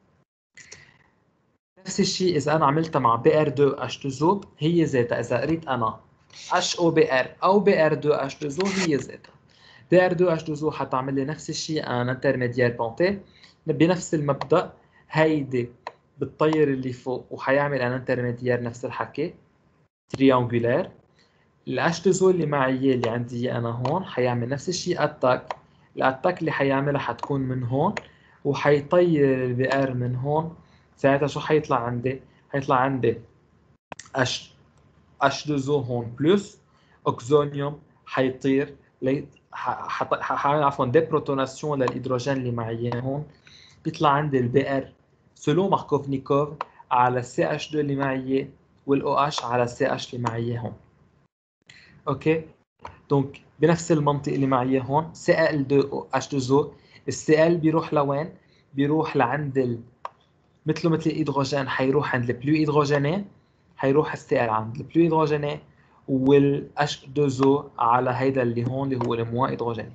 نفس الشيء اذا انا عملتها مع بي ار اثنين اتش اثنين او هي ذاتها. اذا قريت انا اتش او بي ار او بي ار اثنين اتش اثنين او هي ذاتها. بي ار اثنين اتش اثنين او حتعمل لي نفس الشيء ان انترميديير بونتي بنفس المبدا. هيدي بتطير اللي فوق وحيعمل ان انترميديير نفس الحكي تريانجولار. الاتش اثنين او اللي معي اللي عندي انا هون حيعمل نفس الشيء اتاك. الاتاك اللي حيعملها حتكون من هون وحيطير البي ار من هون. ساعتها شو حيطلع عندي؟ حيطلع عندي اتش اثنين او هون بلس اوكسونيوم حيطير لي حعمل عفوا ديبروتوناسيون للهيدروجين اللي معي هون. بيطلع عندي البي ار سولو ماركوف-نيكوف على السي اتش اثنين اللي معي والاو اش على السي اتش اللي معي هون. اوكي دونك بنفس المنطق اللي معي هون سي ال اثنين اتش اثنين او، السي ال بيروح لوين؟ بيروح لعند ال... مثله مثل الهيدروجين حيروح عند البلو هيدروجيني، حيروح السي ال عند البلو هيدروجيني، والاتش اثنين او على هيدا اللي هون اللي هو الموا هيدروجيني.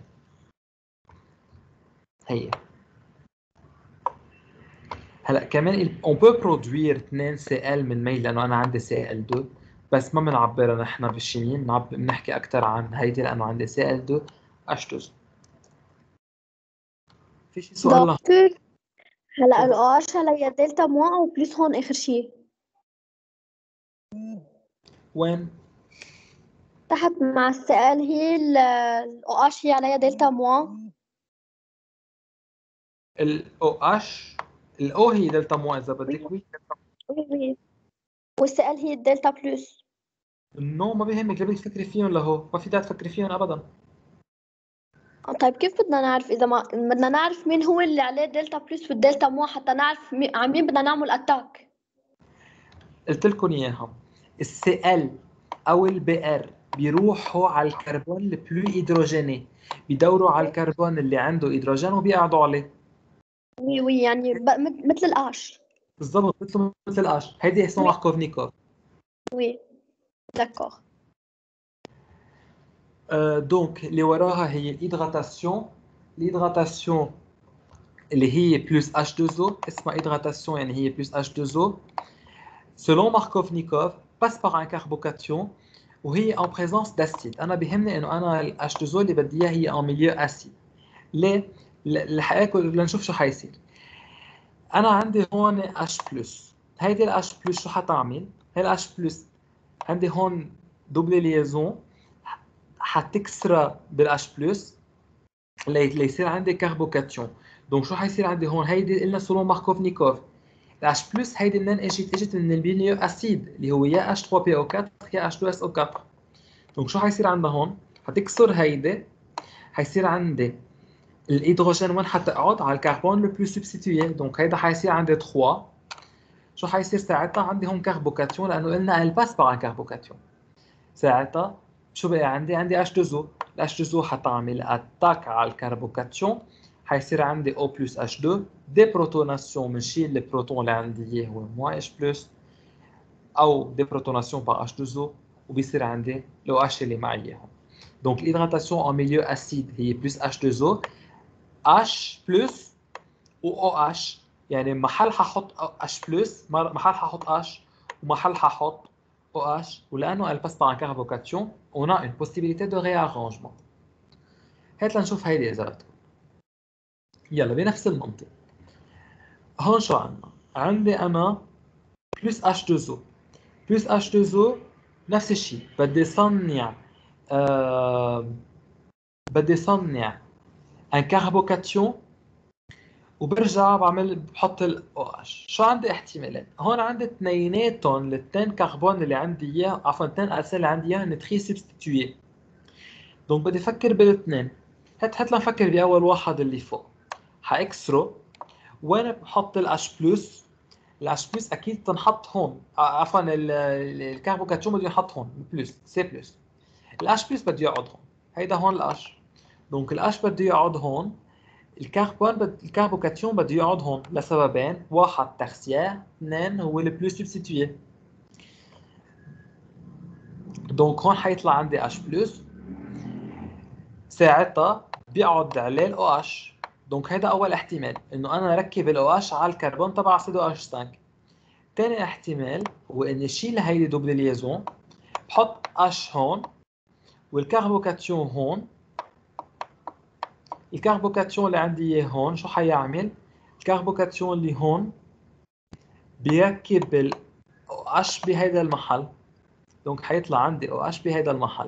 هي هلا كمان اون بو برودوير اثنين سي ال من ميل لانه انا عندي سي ال اثنين، بس ما بنعبرها نحن بالشيمياء، بنعبر بنحكي اكثر عن هيدي لانه عندي سي ال اثنين اتش اثنين. في شي سؤال؟ دكتور هلا الاو اتش هلا دلتا موان او بلس هون اخر شيء وين؟ تحت مع السؤال هي الاو اتش هي عليها دلتا موان. الاو اتش الاو هي دلتا موان اذا بدك. وي وي وي والسؤال هي الدلتا بلس. نو ما بيهمك، لا بدك تفكري فيهم لهو، ما في داعي تفكري فيهم ابدا. طيب كيف بدنا نعرف اذا ما بدنا نعرف مين هو اللي عليه دلتا بلس والدلتا موان حتى نعرف مي... على مين بدنا نعمل اتاك؟ قلت لكم اياها، السي ال او البي ار بيروحوا على الكربون البلو هيدروجيني، بيدوروا على الكربون اللي عنده هيدروجين وبيقعدوا عليه. وي وي يعني ب... مثل الاش. بالضبط مثل مثل الاش، هيدي اسمها ماركوفنيكوف. وي داكور. أه دونك اللي وراها هي الهيدراتاسيون. الهيدراتاسيون اللي هي بلس اتش تو او، اسمها هيدراتاسيون يعني هي بلس اتش تو او. selon Markovnikov passe par un carbocation وهي en présence d'acide. انا بيهمني انه انا ال اتش تو او اللي بدي اياه هي en milieu acide. ليه؟ لحقاكم لنشوف شو حيصير. انا عندي هون H+. هيدي ال H+ شو حتعمل؟ هي ال H+ عندي هون دوبل ليزون حتكسرها بال H+ ليصير عندي كاربوكاتيون. دونك شو حيصير عندي هون؟ هيدي قلنا سولون ماركوفنيكوف. ال H+ هيدي منين اجت؟ اجت من الميليو اسيد اللي هو يا اتش ثري بي او فور يا اتش تو اس او فور. دونك شو حيصير عندنا هون؟ حتكسر هيدي، حيصير عندي الهيدروجين وين حتقعد؟ على الكربون لو بلو سبستيتويي. دونك هيدا حيصير عندي ثري. شو حيصير ساعتها؟ عندي هون كاربوكاتيون لانه قلنا ال باس بار ان كاربوكاتيون. ساعتها شو بقى عندي؟ عندي اتش تو او. ال اتش تو او حتعمل اتاك على الكربوكاتيون، حيصير عندي او بلس اتش تو، دي بروتوناسيون بنشيل البروتون اللي عندي اياه هو موان اتش بلس، او دي بروتوناسيون بار اتش تو او وبيصير عندي لو اتش اللي معي اياهم. دونك الهيدراتاسيون ان ميليو اسيد هي بلس اتش تو او، H بلس و OH، يعني محل ححط H بلس محل ححط H ومحل ححط OH، ولانه elle passe par un carbocation on a une possibilité de réarrangement. هات لنشوف هيدي اذا بدكم. يلا بنفس المنطق هون شو عندنا؟ عندي انا بلس اتش تو او بلس اتش تو او نفس الشيء، بدي صنع آه بدي صنع ان كاربوكاتيون وبرجع بعمل بحط ال او اتش. شو عندي احتمالات؟ هون عندي اثنيناتهم الاثنين كربون اللي عندي اياه، عفوا اثنين ارسال اللي عندي اياه هن تري سبستيتويي. دونك بدي افكر بالاثنين. هات هات لنفكر باول واحد اللي فوق. حاكسره، وين بحط الاتش بلس؟ الاتش بلس اكيد تنحط هون، عفوا الكربوكاتيون بده ينحط هون بلس سي بلس. الاتش بلس بده يقعد هون، هيدا هون الاتش. دونك الاتش بده يقعد هون، الكربون بد... الكربوكاتيون بده يقعد هون لسببين، واحد ترسيير، اثنين هو البلو سبستيتويي. دونك هون حيطلع عندي H بلس، ساعتها بيقعد عليه ال OH. دونك هيدا اول احتمال انه انا ركب ال OH على الكربون تبع سي او اتش خمسة. ثاني احتمال هو اني شيل هيدي دوبل ليزون، بحط H هون والكربوكاتيون هون. الكربوكاتيون اللي عندي اياه هون شو حيعمل؟ الكربوكاتيون اللي هون بيركب ال OH بهيدا المحل. دونك حيطلع عندي OH بهيدا المحل.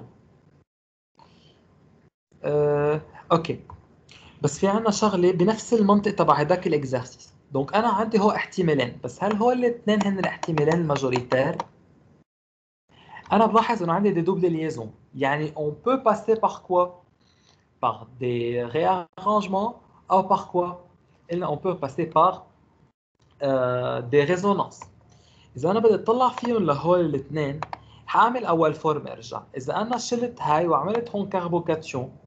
أه، اوكي، بس في عنا شغله بنفس المنطق تبع هداك الاكزرسيس. دونك انا عندي هو احتمالين، بس هل هو الاثنين هن الاحتمالين الماجوريتير؟ انا بلاحظ انه عندي دي دوبل ليزون، يعني on peut passer par quoi؟ par des réarrangements ou par quoi؟ قلنا on peut passer par euh, des résonances. اذا انا بدي اطلع فيهم لهول الاثنين حاعمل اول فورم ارجع. اذا انا شلت هاي وعملت هون كربوكاتيون،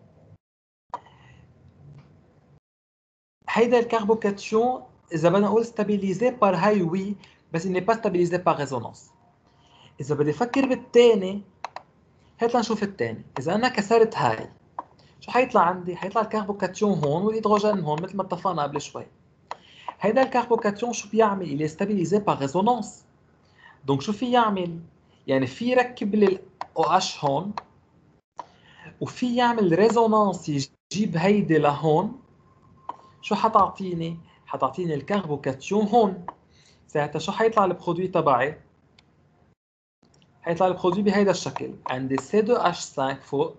هيدا الكربوكاتيون اذا بدنا نقول ستابيليزي بار هاي وي، بس il n'est pas stabilisé par résonance. اذا بدي افكر بالثاني، هات لنشوف الثاني. اذا انا كسرت هاي شو حيطلع عندي؟ حيطلع الكربوكاتيون هون والهيدروجين هون مثل ما اتفقنا قبل شوي. هيدا الكربوكاتيون شو بيعمل؟ il est stabilisé par résonance. دونك شو في يعمل؟ يعني في يركب لي ال OH هون، وفي يعمل ريزونانس يجيب هيدي لهون. شو حتعطيني؟ حتعطيني الكربوكاتيون هون. ساعتها شو حيطلع البرودوي تبعي؟ حيطلع البرودوي بهيدا الشكل، عندي سي تو اتش خمسة فوق،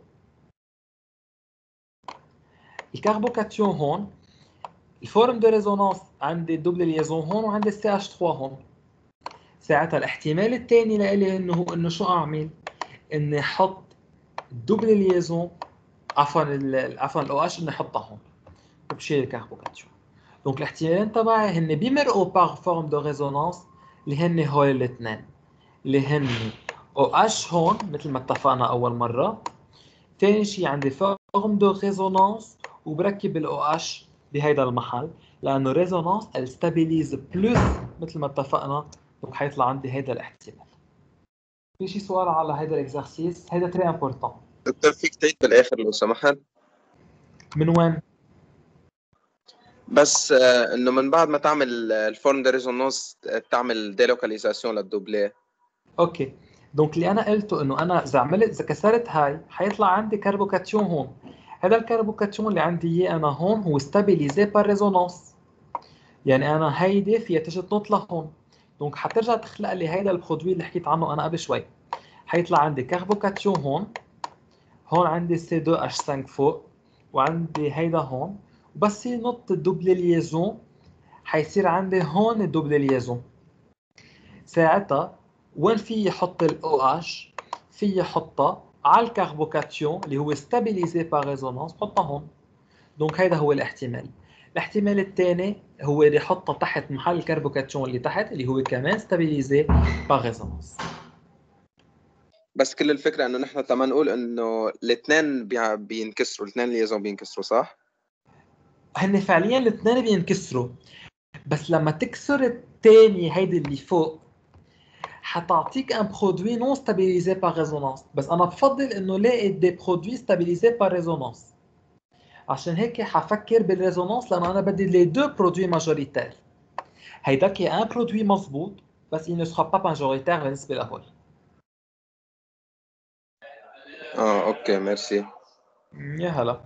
الكربوكاتيون هون، الفورم دو ريزونانس عندي الدبل ليزون هون وعندي السي اتش ثلاثة هون. ساعتها الاحتمال الثاني لإلي انه هو انه شو اعمل؟ اني احط الدبل ليزون عفوا ال عفوا الاو اتش اني احطها هون وبشيل الكربوكاتيون. دونك الاحتمالين تبعي هن بيمرقوا باغ فورم دو ريزونانس اللي هن هول الاثنين اللي هن او اتش هون مثل ما اتفقنا اول مره. ثاني شيء عندي فورم دو ريزونانس وبركب الاو اتش بهيدا المحل لانه ريزونانس الستابيليز بلس مثل ما اتفقنا. دونك حيطلع عندي هيدا الاحتمال. في شي سؤال على هيدا الاكزرسيس؟ هيدا تري امبورطون. دكتور فيك تعيد بالاخر لو سمحت؟ من وين؟ بس آه، انه من بعد ما تعمل الفورم دو ريزونانس تعمل ديلوكاليزاسيون للدوبلي. اوكي. دونك اللي انا قلته انه انا اذا عملت اذا كسرت هاي حيطلع عندي كربوكاتيون هون. هذا الكربوكاتيون اللي عندي اياه انا هون هو ستابيليزي بار ريزونانس، يعني انا هيدي فيها تجي تنط لهون. دونك حترجع تخلق لي هيدا البرودوي اللي حكيت عنه انا قبل شوي. حيطلع عندي كربوكاتيون هون، هون عندي سي تو اتش خمسة فوق، وعندي هيدا هون، وبس ينط الدبل ليزون حيصير عندي هون الدبل ليزون. ساعتها وين في يحط الاو اتش؟ في يحطها على الكربوكاتيون اللي هو ستابيليزي بار ريزونانس، بحطها هون. دونك هيدا هو الاحتمال. الاحتمال الثاني هو اللي يحطها تحت محل الكربوكاتيون اللي تحت اللي هو كمان ستابيليزي بار ريزونانس. بس كل الفكره انه نحن تما نقول انه الاثنين بينكسروا، الاثنين ليزون بينكسروا، صح؟ هن فعليا الاثنين بينكسروا، بس لما تكسر الثاني هيدي اللي فوق حتعطيك ان برودوي نون ستابيليزي بار ريزونانس. بس انا بفضل انه لاقي دي برودوي ستابيليزي بار ريزونانس، عشان هيك حفكر بالريزونانس لانه انا بدي لي دو برودوي ماجوريتير. هيداك ان برودوي مضبوط بس il ne sera pas majoritaire بالنسبه لهول. اه اوكي ميرسي. يا هلا.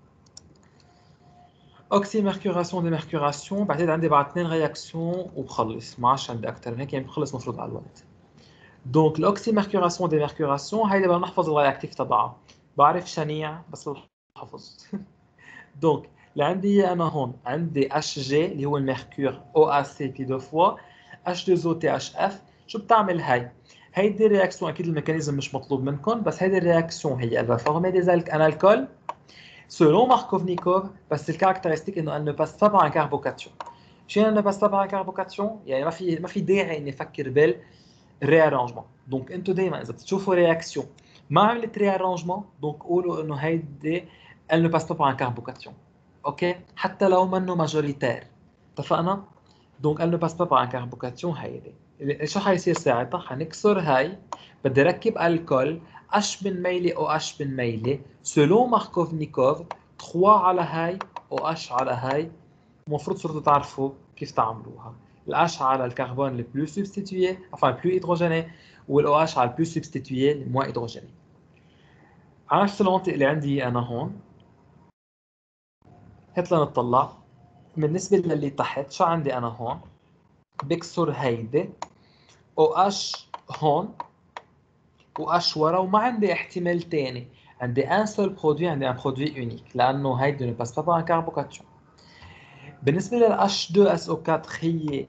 اوكسي ميركوراسيون دي ميركوراسيون، بعتقد عندي بعد اثنين رياكسيون وبخلص، ما عادش عندي اكثر من هيك، يعني بخلص مفروض على الوقت. دونك الاوكسي ميركوراسيون دي ميركوراسيون هيدي بدنا نحفظ الرياكتيف تبعها، بعرف شنيع بس الحفظ. دونك اللي عندي انا هون عندي اتش جي اللي هو الميركور او ا سي بي دو فوا اتش تو او تي اتش اف. شو بتعمل هاي؟ هيدي الرياكسيون اكيد الميكانيزم مش مطلوب منكم، بس هيدي الرياكسيون هي elle va former des alcools selon Markovnikov، بس الكاركترستيك انه elle ne passe pas par un carbocation. شو يعني ne passe pas par un carbocation؟ يعني ما في ما في داعي اني افكر بال ريارانجمون. دونك انتم دائما اذا بتشوفوا رياكسيون ما عملت ريارانجمون دونك قولوا انه هيدي elle ne passe pas par un carbocation. اوكي، حتى لو منه ماجوريتير، اتفقنا؟ دونك elle ne passe pas par un carbocation. هيدي شو حيصير ساعتها؟ حنكسر هاي، بدي ركب الكول H بالميلي او H بالميلي سولون ماركوفنيكوف ثلاثة على هاي او H على هاي. المفروض صرتوا تعرفوا كيف تعملوها. الH على الكربون le plus substitué enfin le plus hydrogéné والو OH على le plus substitué le moins hydrogéné. على نفس المنطق اللي عندي انا هون، هات لنطلع بالنسبة للي تحت. شو عندي أنا هون؟ بكسر هيدي او OH هون و H ورا، وما عندي احتمال تاني. عندي ان سول برودوي، عندي ان برودوي يونيك لأنه هيدي ne passe pas par un carbocation. بالنسبة لل اتش تو اس او أربعة هي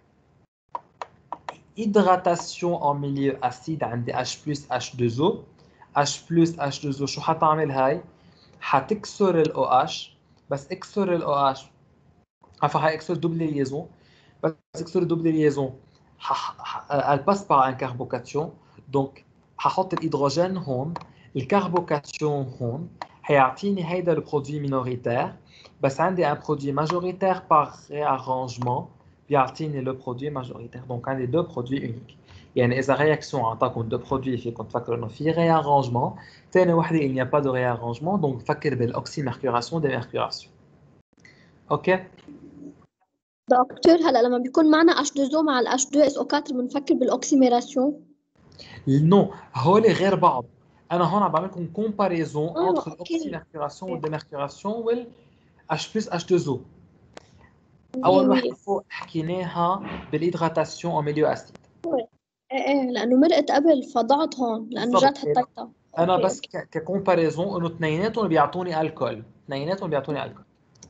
hydratation en milieu acide، عندي H plus H two O. H plus H two O شو حتعمل هاي؟ حتكسر ال او اتش، بس اكسر ال او اتش عفوا حيكسر دوبل ليزون، بس اكسر دوبل ليزون elle passe par un carbocation. donc ححط الهيدروجين هون، الكربوكاتيون هون، حيعطيني هيدا البرودوي مينوريتير، بس عندي ان برودوي ماجوريتير بار ريارانجمون بيعطيني لو برودوي ماجوريتير. دونك عندي دو برودوي يونيك. يعني اذا رياكسيون عطاكم دو برودوي فيكم تفكروا انه في ريارانجمون، ثاني وحده il n'y a pas de réarrangement، donc فكر بالاوكسي ميركوراسيون دي ميركوراسيون. اوكي دكتور هلا لما بيكون معنا اتش تو او مع ال اتش تو اس او أربعة بنفكر بالاوكسيميراسيون؟ نو، هول غير بعض. انا هون عم بعمل لكم كومباريزون اه انتر الاوكسي اوكي ميركوراسيون والديميركوراسيون وال H plus H two O. اول وحده فوق حكيناها بالهيدراتاسيون او ميليو اسيد. ايه ايه لانه مرقت قبل فضعت هون لانه بالضبط. جات حطيتها. انا أوكي، بس ككومباريزون انه اثنيناتهم بيعطوني الكول، اثنيناتهم بيعطوني الكول.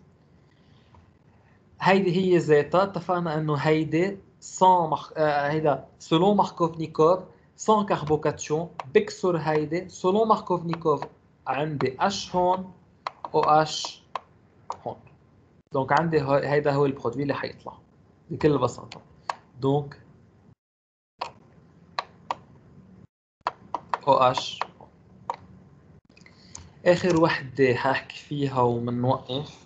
هيدي هي ذاتها اتفقنا انه هيدي سون مخ... آه هيدا سولون ماركوفنيكوف سون كاربوكاتيون. بكسر هيدي سولون ماركوفنيكوف عندي اش هون او اش هون. دونك عندي هيدا هو البرودوي اللي حيطلع بكل بساطه. دونك او اش. اخر وحده حاحكي فيها ومنوقف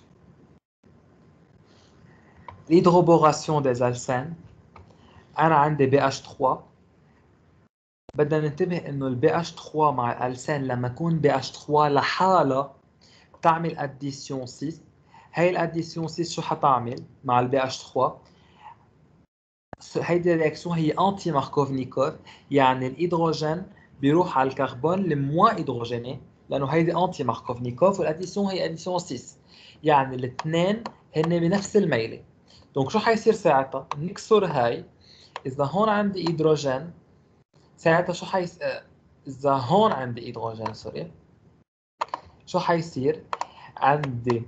l'hydroboration des alcènes. انا عندي بي اتش ثلاثة. بدنا ننتبه انه البي اتش ثلاثة مع الالسان لما يكون بي اتش ثلاثة لحالها بتعمل اديسيون ستة. هاي الاديسيون ستة شو حتعمل مع البي اتش ثلاثة؟ هيدي الرياكسيون هي انتي ماركوفنيكوف، يعني الهيدروجين بيروح على الكربون الموا هيدروجيني لانه هيدي انتي ماركوفنيكوف، والاديسيون هي اديسيون ستة، يعني الاثنين هن بنفس الميله. دونك شو حيصير ساعتها؟ نكسر هاي. اذا هون عندي هيدروجين ساعتها شو حيص اذا هون عندي هيدروجين سوري شو حيصير؟ عندي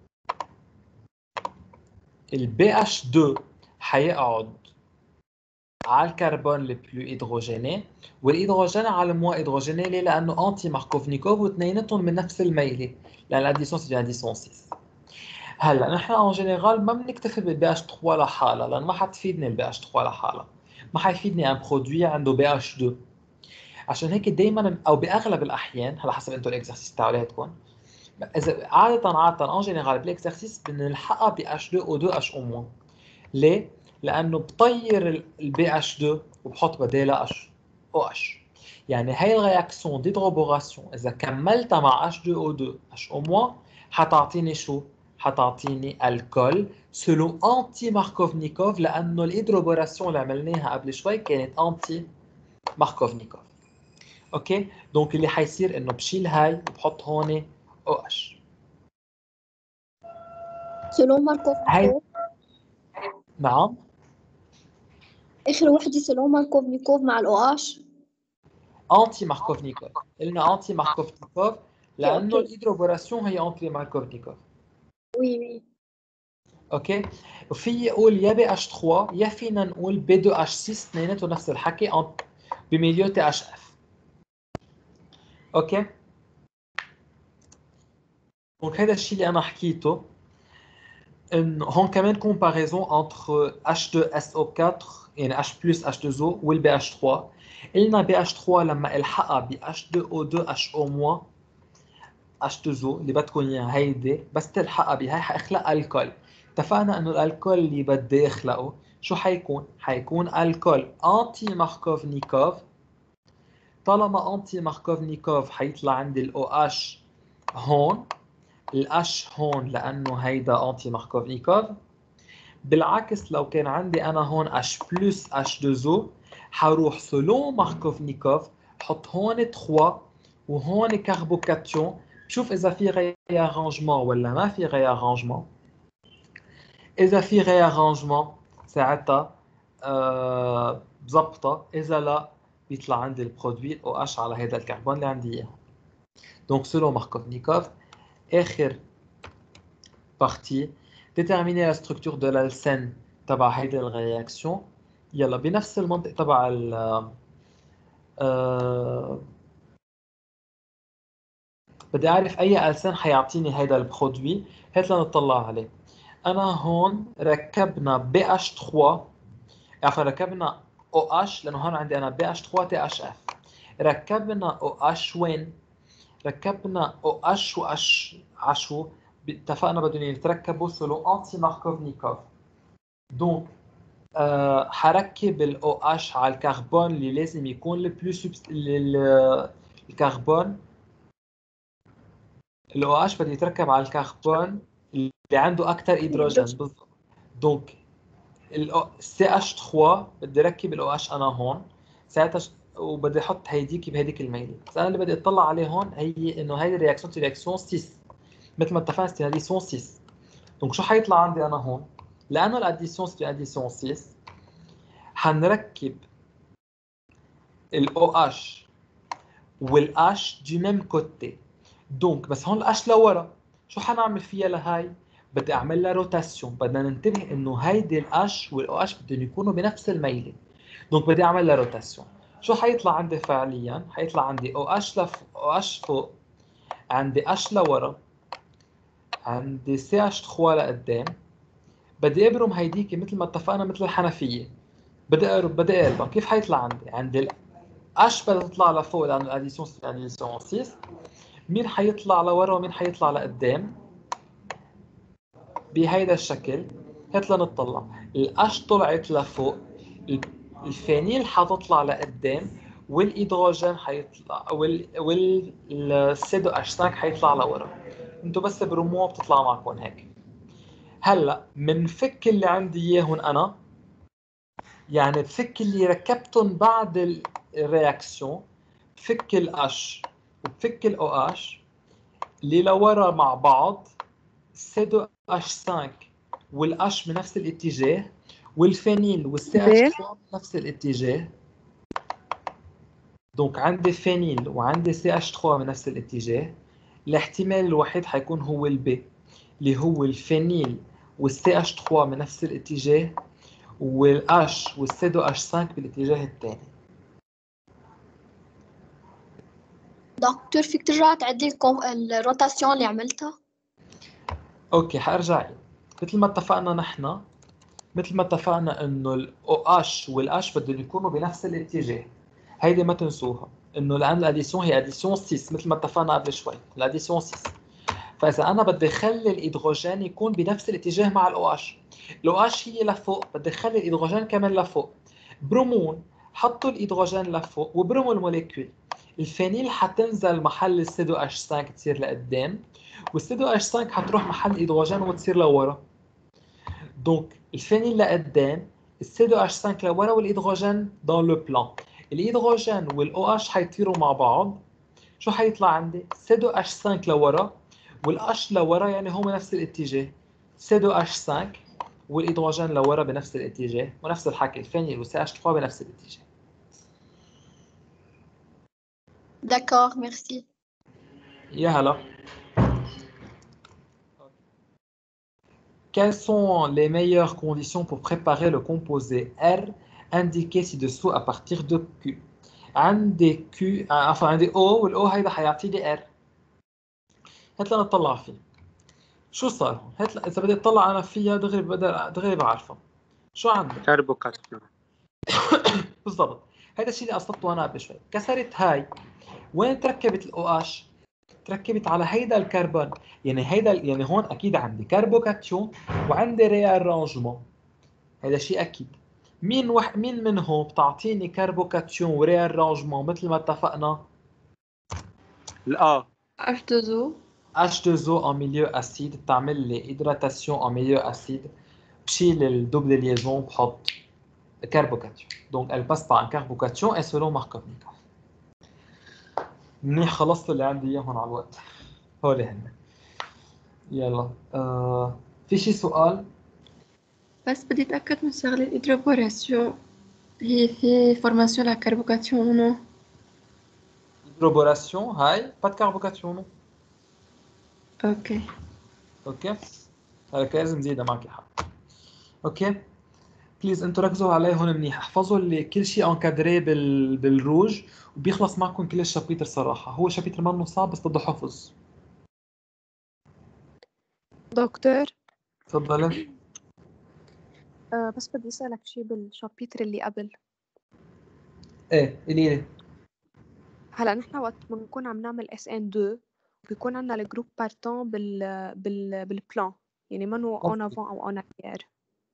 البي اتش اثنين حيقعد على الكربون البلو هيدروجيني والهيدروجين على الموا هيدروجيني. ليه؟ لانه انتي ماركوفنيكوف واثنيناتهم من نفس الميله، لان الاديسيون سي اديسيون ستة. هلا نحن اون جينيرال ما بنكتفي بالبي اتش ثلاثة لحالها، لان ما حتفيدني البي اتش ثلاثة لحالها، ما حيفيدني ان برودوي عنده بي اتش اثنين. عشان هيك دائما او باغلب الاحيان على حسب انتم الاكزرسيس تاعولاتكم، اذا عاده عاده اون جينيرال بالاكزرسيس بنلحقها ب اتش اثنين او اثنين اتش او موان. ليه؟ لانه بطير البي اتش اثنين وبحط بدالها اتش او اتش. يعني هاي الرياكسيون ديدروبوراسيون اذا كملتها مع اتش اثنين او اثنين اتش او موان حتعطيني شو؟ حتعطيني الكول سلو انتي ماركوفنيكوف، لانه الهيدروبوراسيون اللي عملناها قبل شوي كانت انتي ماركوفنيكوف. اوكي؟ دونك اللي حيصير انه بشيل هاي وبحط هون او اتش. سلون ماركوفنيكوف. نعم. اخر وحده سلون ماركوفنيكوف مع الاو اش. انتي ماركوفنيكوف. قلنا انتي ماركوفنيكوف لانه الهيدروبوراسيون هي انتي ماركوفنيكوف. وي وي. اوكي. وفي اقول يا بي اتش ثلاثة يا فينا نقول بي اثنين اتش ستة، اثنيناتهم نفس الحكي بمليو تي اتش اف. اوكي. دونك هذا الشيء اللي انا حكيته. انه هون كمان كومباريزون انتر اتش اثنين اس او أربعة يعني H plus H two O والبي اتش ثلاثة. قلنا بي اتش ثلاثة لما الحقها ب اتش اثنين او اثنين اتش او موان اتش اثنين O اللي بدكم اياها هيدي، بس تلحقها بهي حيخلق الكول. اتفقنا انه الالكول اللي بدي اخلقه شو حيكون؟ حيكون الكول انتي ماركوفنيكوف. طالما انتي ماركوفنيكوف حيطلع عندي الاو اتش هون، الاش هون لانه هيدا انتي ماركوفنيكوف. بالعكس لو كان عندي انا هون H plus H two O حروح سلون ماركوفنيكوف حط هون ثلاثة وهون كربوكاتيون. شوف اذا في ريارانجمون ولا ما في ريارانجمون. اذا في ريارانجمون ساعتها آه بظبطها، اذا لا بيطلع عندي البرودوي او اتش على هذا الكربون اللي عندي اياه. دونك سلون ماركوفنيكوف. اخر بارتي déterminer la structure de l'alcène تبع هيدي الرياكسيون. يلا بنفس المنطق تبع ال آه بدي اعرف اي السين حيعطيني هيدا البرودوي. هات لنطلع عليه. انا هون ركبنا بي اتش ثلاثة، عفوا ركبنا او اتش لانه هون عندي انا بي اتش ثلاثة تي اتش اف. ركبنا او اتش وين؟ ركبنا او اتش و اتش عشو اتفقنا بدهم يتركبوا سلو انتي ماركوفنيكوف. دونك أه حركب الاو اتش على الكربون اللي لازم يكون البلو سبس... الكربون الاو اتش بده يتركب على الكربون اللي عنده اكثر هيدروجين بالضبط. دونك السي اتش ثلاثة بدي ركب الاو اتش انا هون ساعتها ش... وبدي احط هيديك بهديك الميله. بس انا اللي بدي اطلع عليه هون هي انه هيدي الرياكسيون رياكسيون ستة مثل ما اتفقنا ستيناليسيون ستة. دونك شو حيطلع عندي انا هون؟ لانه الاديسيون سي اديسيون ستة حنركب الاو اتش والاتش دو ميم كوتي. دونك بس هون الاتش لورا، شو حنعمل فيها لهاي؟ بدي اعمل لها روتاسيون. بدنا ننتبه انه هيدي الاتش والاو اتش بدهم يكونوا بنفس الميله. دونك بدي اعمل لها روتاسيون. شو حيطلع عندي فعليا؟ حيطلع عندي او اتش لف او اتش فوق، عندي اتش لورا، عندي سي اتش ثلاثة لقدام. بدي ابرم هيديك مثل ما اتفقنا مثل الحنفيه. بدي اقرب بدي اقربها. كيف حيطلع عندي؟ عندي اتش بدها تطلع لفوق لانه الاديسيون اديسيون ستة. مين حيطلع لورا ومين حيطلع لقدام؟ بهيدا الشكل. هات لنطلع. الاتش طلعت لفوق، الفينيل حتطلع لقدام، والهيدروجين حيطلع وال والسيدو اتش خمسة حيطلع لورا. انتوا بس برموها بتطلع معكم هيك. هلا منفك اللي عندي اياهم انا، يعني بفك اللي ركبتهم بعد الرياكسيون، بفك الاتش وبفك الاو اتش اللي لورا مع بعض، سيدو اتش خمسة والاتش بنفس الاتجاه، والفينيل والسي اتش ثلاثة بنفس الاتجاه. دونك عندي فينيل وعندي سي اتش ثلاثة بنفس الاتجاه. الاحتمال الوحيد حيكون هو البي، اللي هو الفينيل والسي اتش ثلاثة بنفس الاتجاه، والاتش والسيدو اتش خمسة بالاتجاه الثاني. دكتور فيك ترجع تعيد لي الروتاسيون اللي عملتها؟ اوكي حارجع. مثل ما اتفقنا نحن، مثل ما اتفقنا انه الاو اتش والاتش بدهم يكونوا بنفس الاتجاه. هيدي ما تنسوها، انه لان الاديسيون هي اديسيون ستة مثل ما اتفقنا قبل شوي، الاديسيون ستة. فاذا انا بدي اخلي الهيدروجين يكون بنفس الاتجاه مع الاو اتش، الاو اتش هي لفوق، بدي اخلي الهيدروجين كمان لفوق. برمون حطوا الهيدروجين لفوق وبرموا الموليكول. الفينيل حتنزل محل السيدو اتش خمسة تصير لقدام، والسيدو اتش خمسة حتروح محل الهيدروجين وتصير لورا. دونك الفينيل لقدام، السيدو اتش خمسة لورا، والهيدروجين دون لو بلان. الهيدروجين والاو اتش حيطيروا مع بعض. شو حيطلع عندي؟ سيدو اتش خمسة لورا والاتش لورا، يعني هم نفس الاتجاه. سيدو اتش خمسة والهيدروجين لورا بنفس الاتجاه، ونفس الحكي الفينيل والسي اتش ثلاثة بنفس الاتجاه. D'accord, merci. يا هلا. Quelles sont les meilleures conditions pour préparer le composé R indiqué ci-dessous à partir de Q؟ عندي Q enfin عندي O، والO هيدا حيعطيني R. هات لنا نطلع فيه. شو صار هون؟ هات ل... إذا بدي أطلع أنا فيها دغري بقدر دغري بعرفها. شو عندي؟ كاربوكاتيون. بالضبط. هذا الشيء اللي قصدته أنا قبل شوي. كسرت هاي، وين تركبت الأو اتش؟ تركبت على هيدا الكربون. يعني هيدا يعني هون أكيد عندي كربوكاتيون وعندي ريارانجمون. هذا شيء أكيد. مين وح... مين منهم بتعطيني كربوكاتيون وريارانجمون مثل ما اتفقنا؟ الآ H deux O. H deux O en milieu acide بتعمل لي hydratation en milieu acide. بشيل الدوبل ليزون بحط كربوكاتيون. دونك elle passe par un carbocation et selon Markovnikov. منيح خلصت اللي عندي اياهم على الوقت. هولي هن. يلا آه... في شي سؤال؟ بس بدي أتأكد من شغلة الإيدروبوراسيون، هي في فورماسيون لا كاربوكاتيون نو؟ Hydroboration هاي pas de carbocation non. أوكي. اوكي هيك لازم نزيدها معك حق. اوكي بليز انتوا ركزوا عليه هون منيح، احفظوا اللي كل شيء انكادري بال... بالروج، وبيخلص معكم كل الشابيتر صراحه. هو شابيتر منه صعب بس بده حفظ. دكتور تفضلي. آه بس بدي أسألك شي بالشابيتر اللي قبل. ايه قولي لي. هلا نحن وقت بنكون عم نعمل اس ان اثنين بيكون عندنا الجروب بارتون بال بال بالبلان، يعني منو اون افون او اون اريير.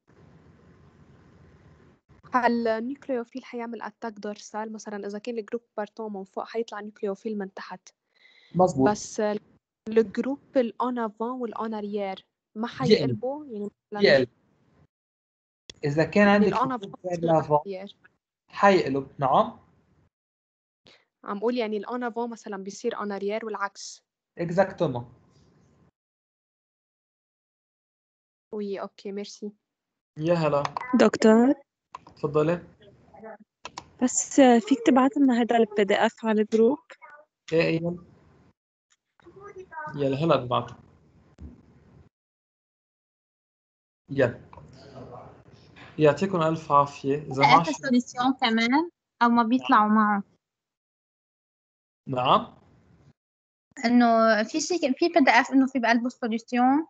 هل النيوكليوفيل حيعمل اتاك دورسال مثلا؟ اذا كان الجروب بارتون من فوق حيطلع نيوكليوفيل من تحت. مزبوط. بس الجروب الاون افون والاون اريير ما حيقلبوا، يعني مثلا يقلب. اذا كان يعني عندك الاون افون لافا حيقلب. نعم عم قول يعني الاون افون مثلا بيصير اون اريير والعكس. اكزاكتومون. وي اوكي ميرسي. يا هلا، دكتور، تفضلي. بس فيك تبعت لنا هذا البي دي اف على الجروب؟ ايه ايمن، يلا هلا ببعته. يلا يعطيكم الف عافيه. اذا ما اخر في سوليسيون كمان او ما بيطلعوا معه نعم انه في شيء في بي دي اف انه في بقلبه سوليسيون.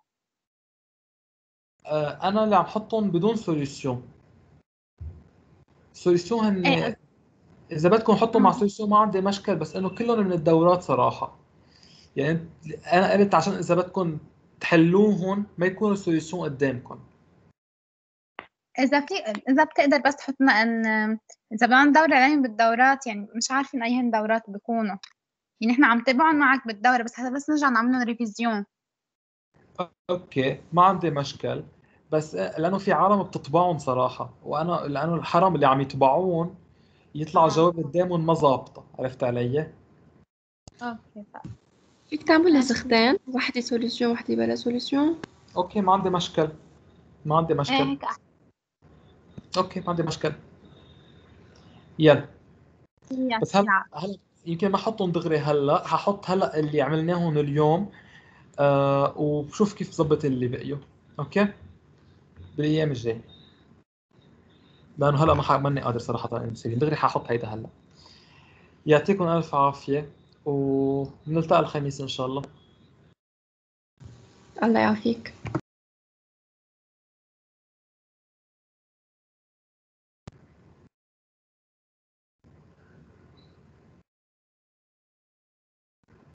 آه انا اللي عم حطهم بدون سوليوشن. سوليوشن هن ايه اذا بدكم حطوا مع آه. سوليوشن ما عندي مشكل، بس انه كلهم من الدورات صراحه. يعني انا قلت عشان اذا بدكم تحلوهم ما يكونوا سوليوشن قدامكم. اذا في اذا بتقدر بس تحط لنا ان اذا بدنا ندور عليهم بالدورات، يعني مش عارفين ايهن دورات بيكونوا، يعني احنا عم تابعهم معك بالدورة بس هذا بس نرجع نعمل لهم ريفيزيون. اوكي ما عندي مشكل، بس لانه في عالم بتطبعهم صراحه، وانا لانه الحرم اللي عم يطبعون يطلع آه. جواب قدامهم ما ظابطه، عرفت علي؟ اوكي طيب. فيك تعمل نسختين، واحدة سوليسيون واحدة بلا سوليسيون. اوكي ما عندي مشكل، ما عندي ايه مشكل. هيك أحسن. اوكي ما عندي مشكل. يلا بس هلا يلا. هلا يمكن ما احطهم دغري هلا، هحط هلا اللي عملناهم اليوم آه وبشوف كيف ظبط اللي بقيه. اوكي بالايام الجايه، لانه هلا ما ح- ماني قادر صراحه انسى دغري، ححط هيدا هلا. يعطيكم الف عافيه ونلتقى الخميس ان شاء الله. الله يعافيك.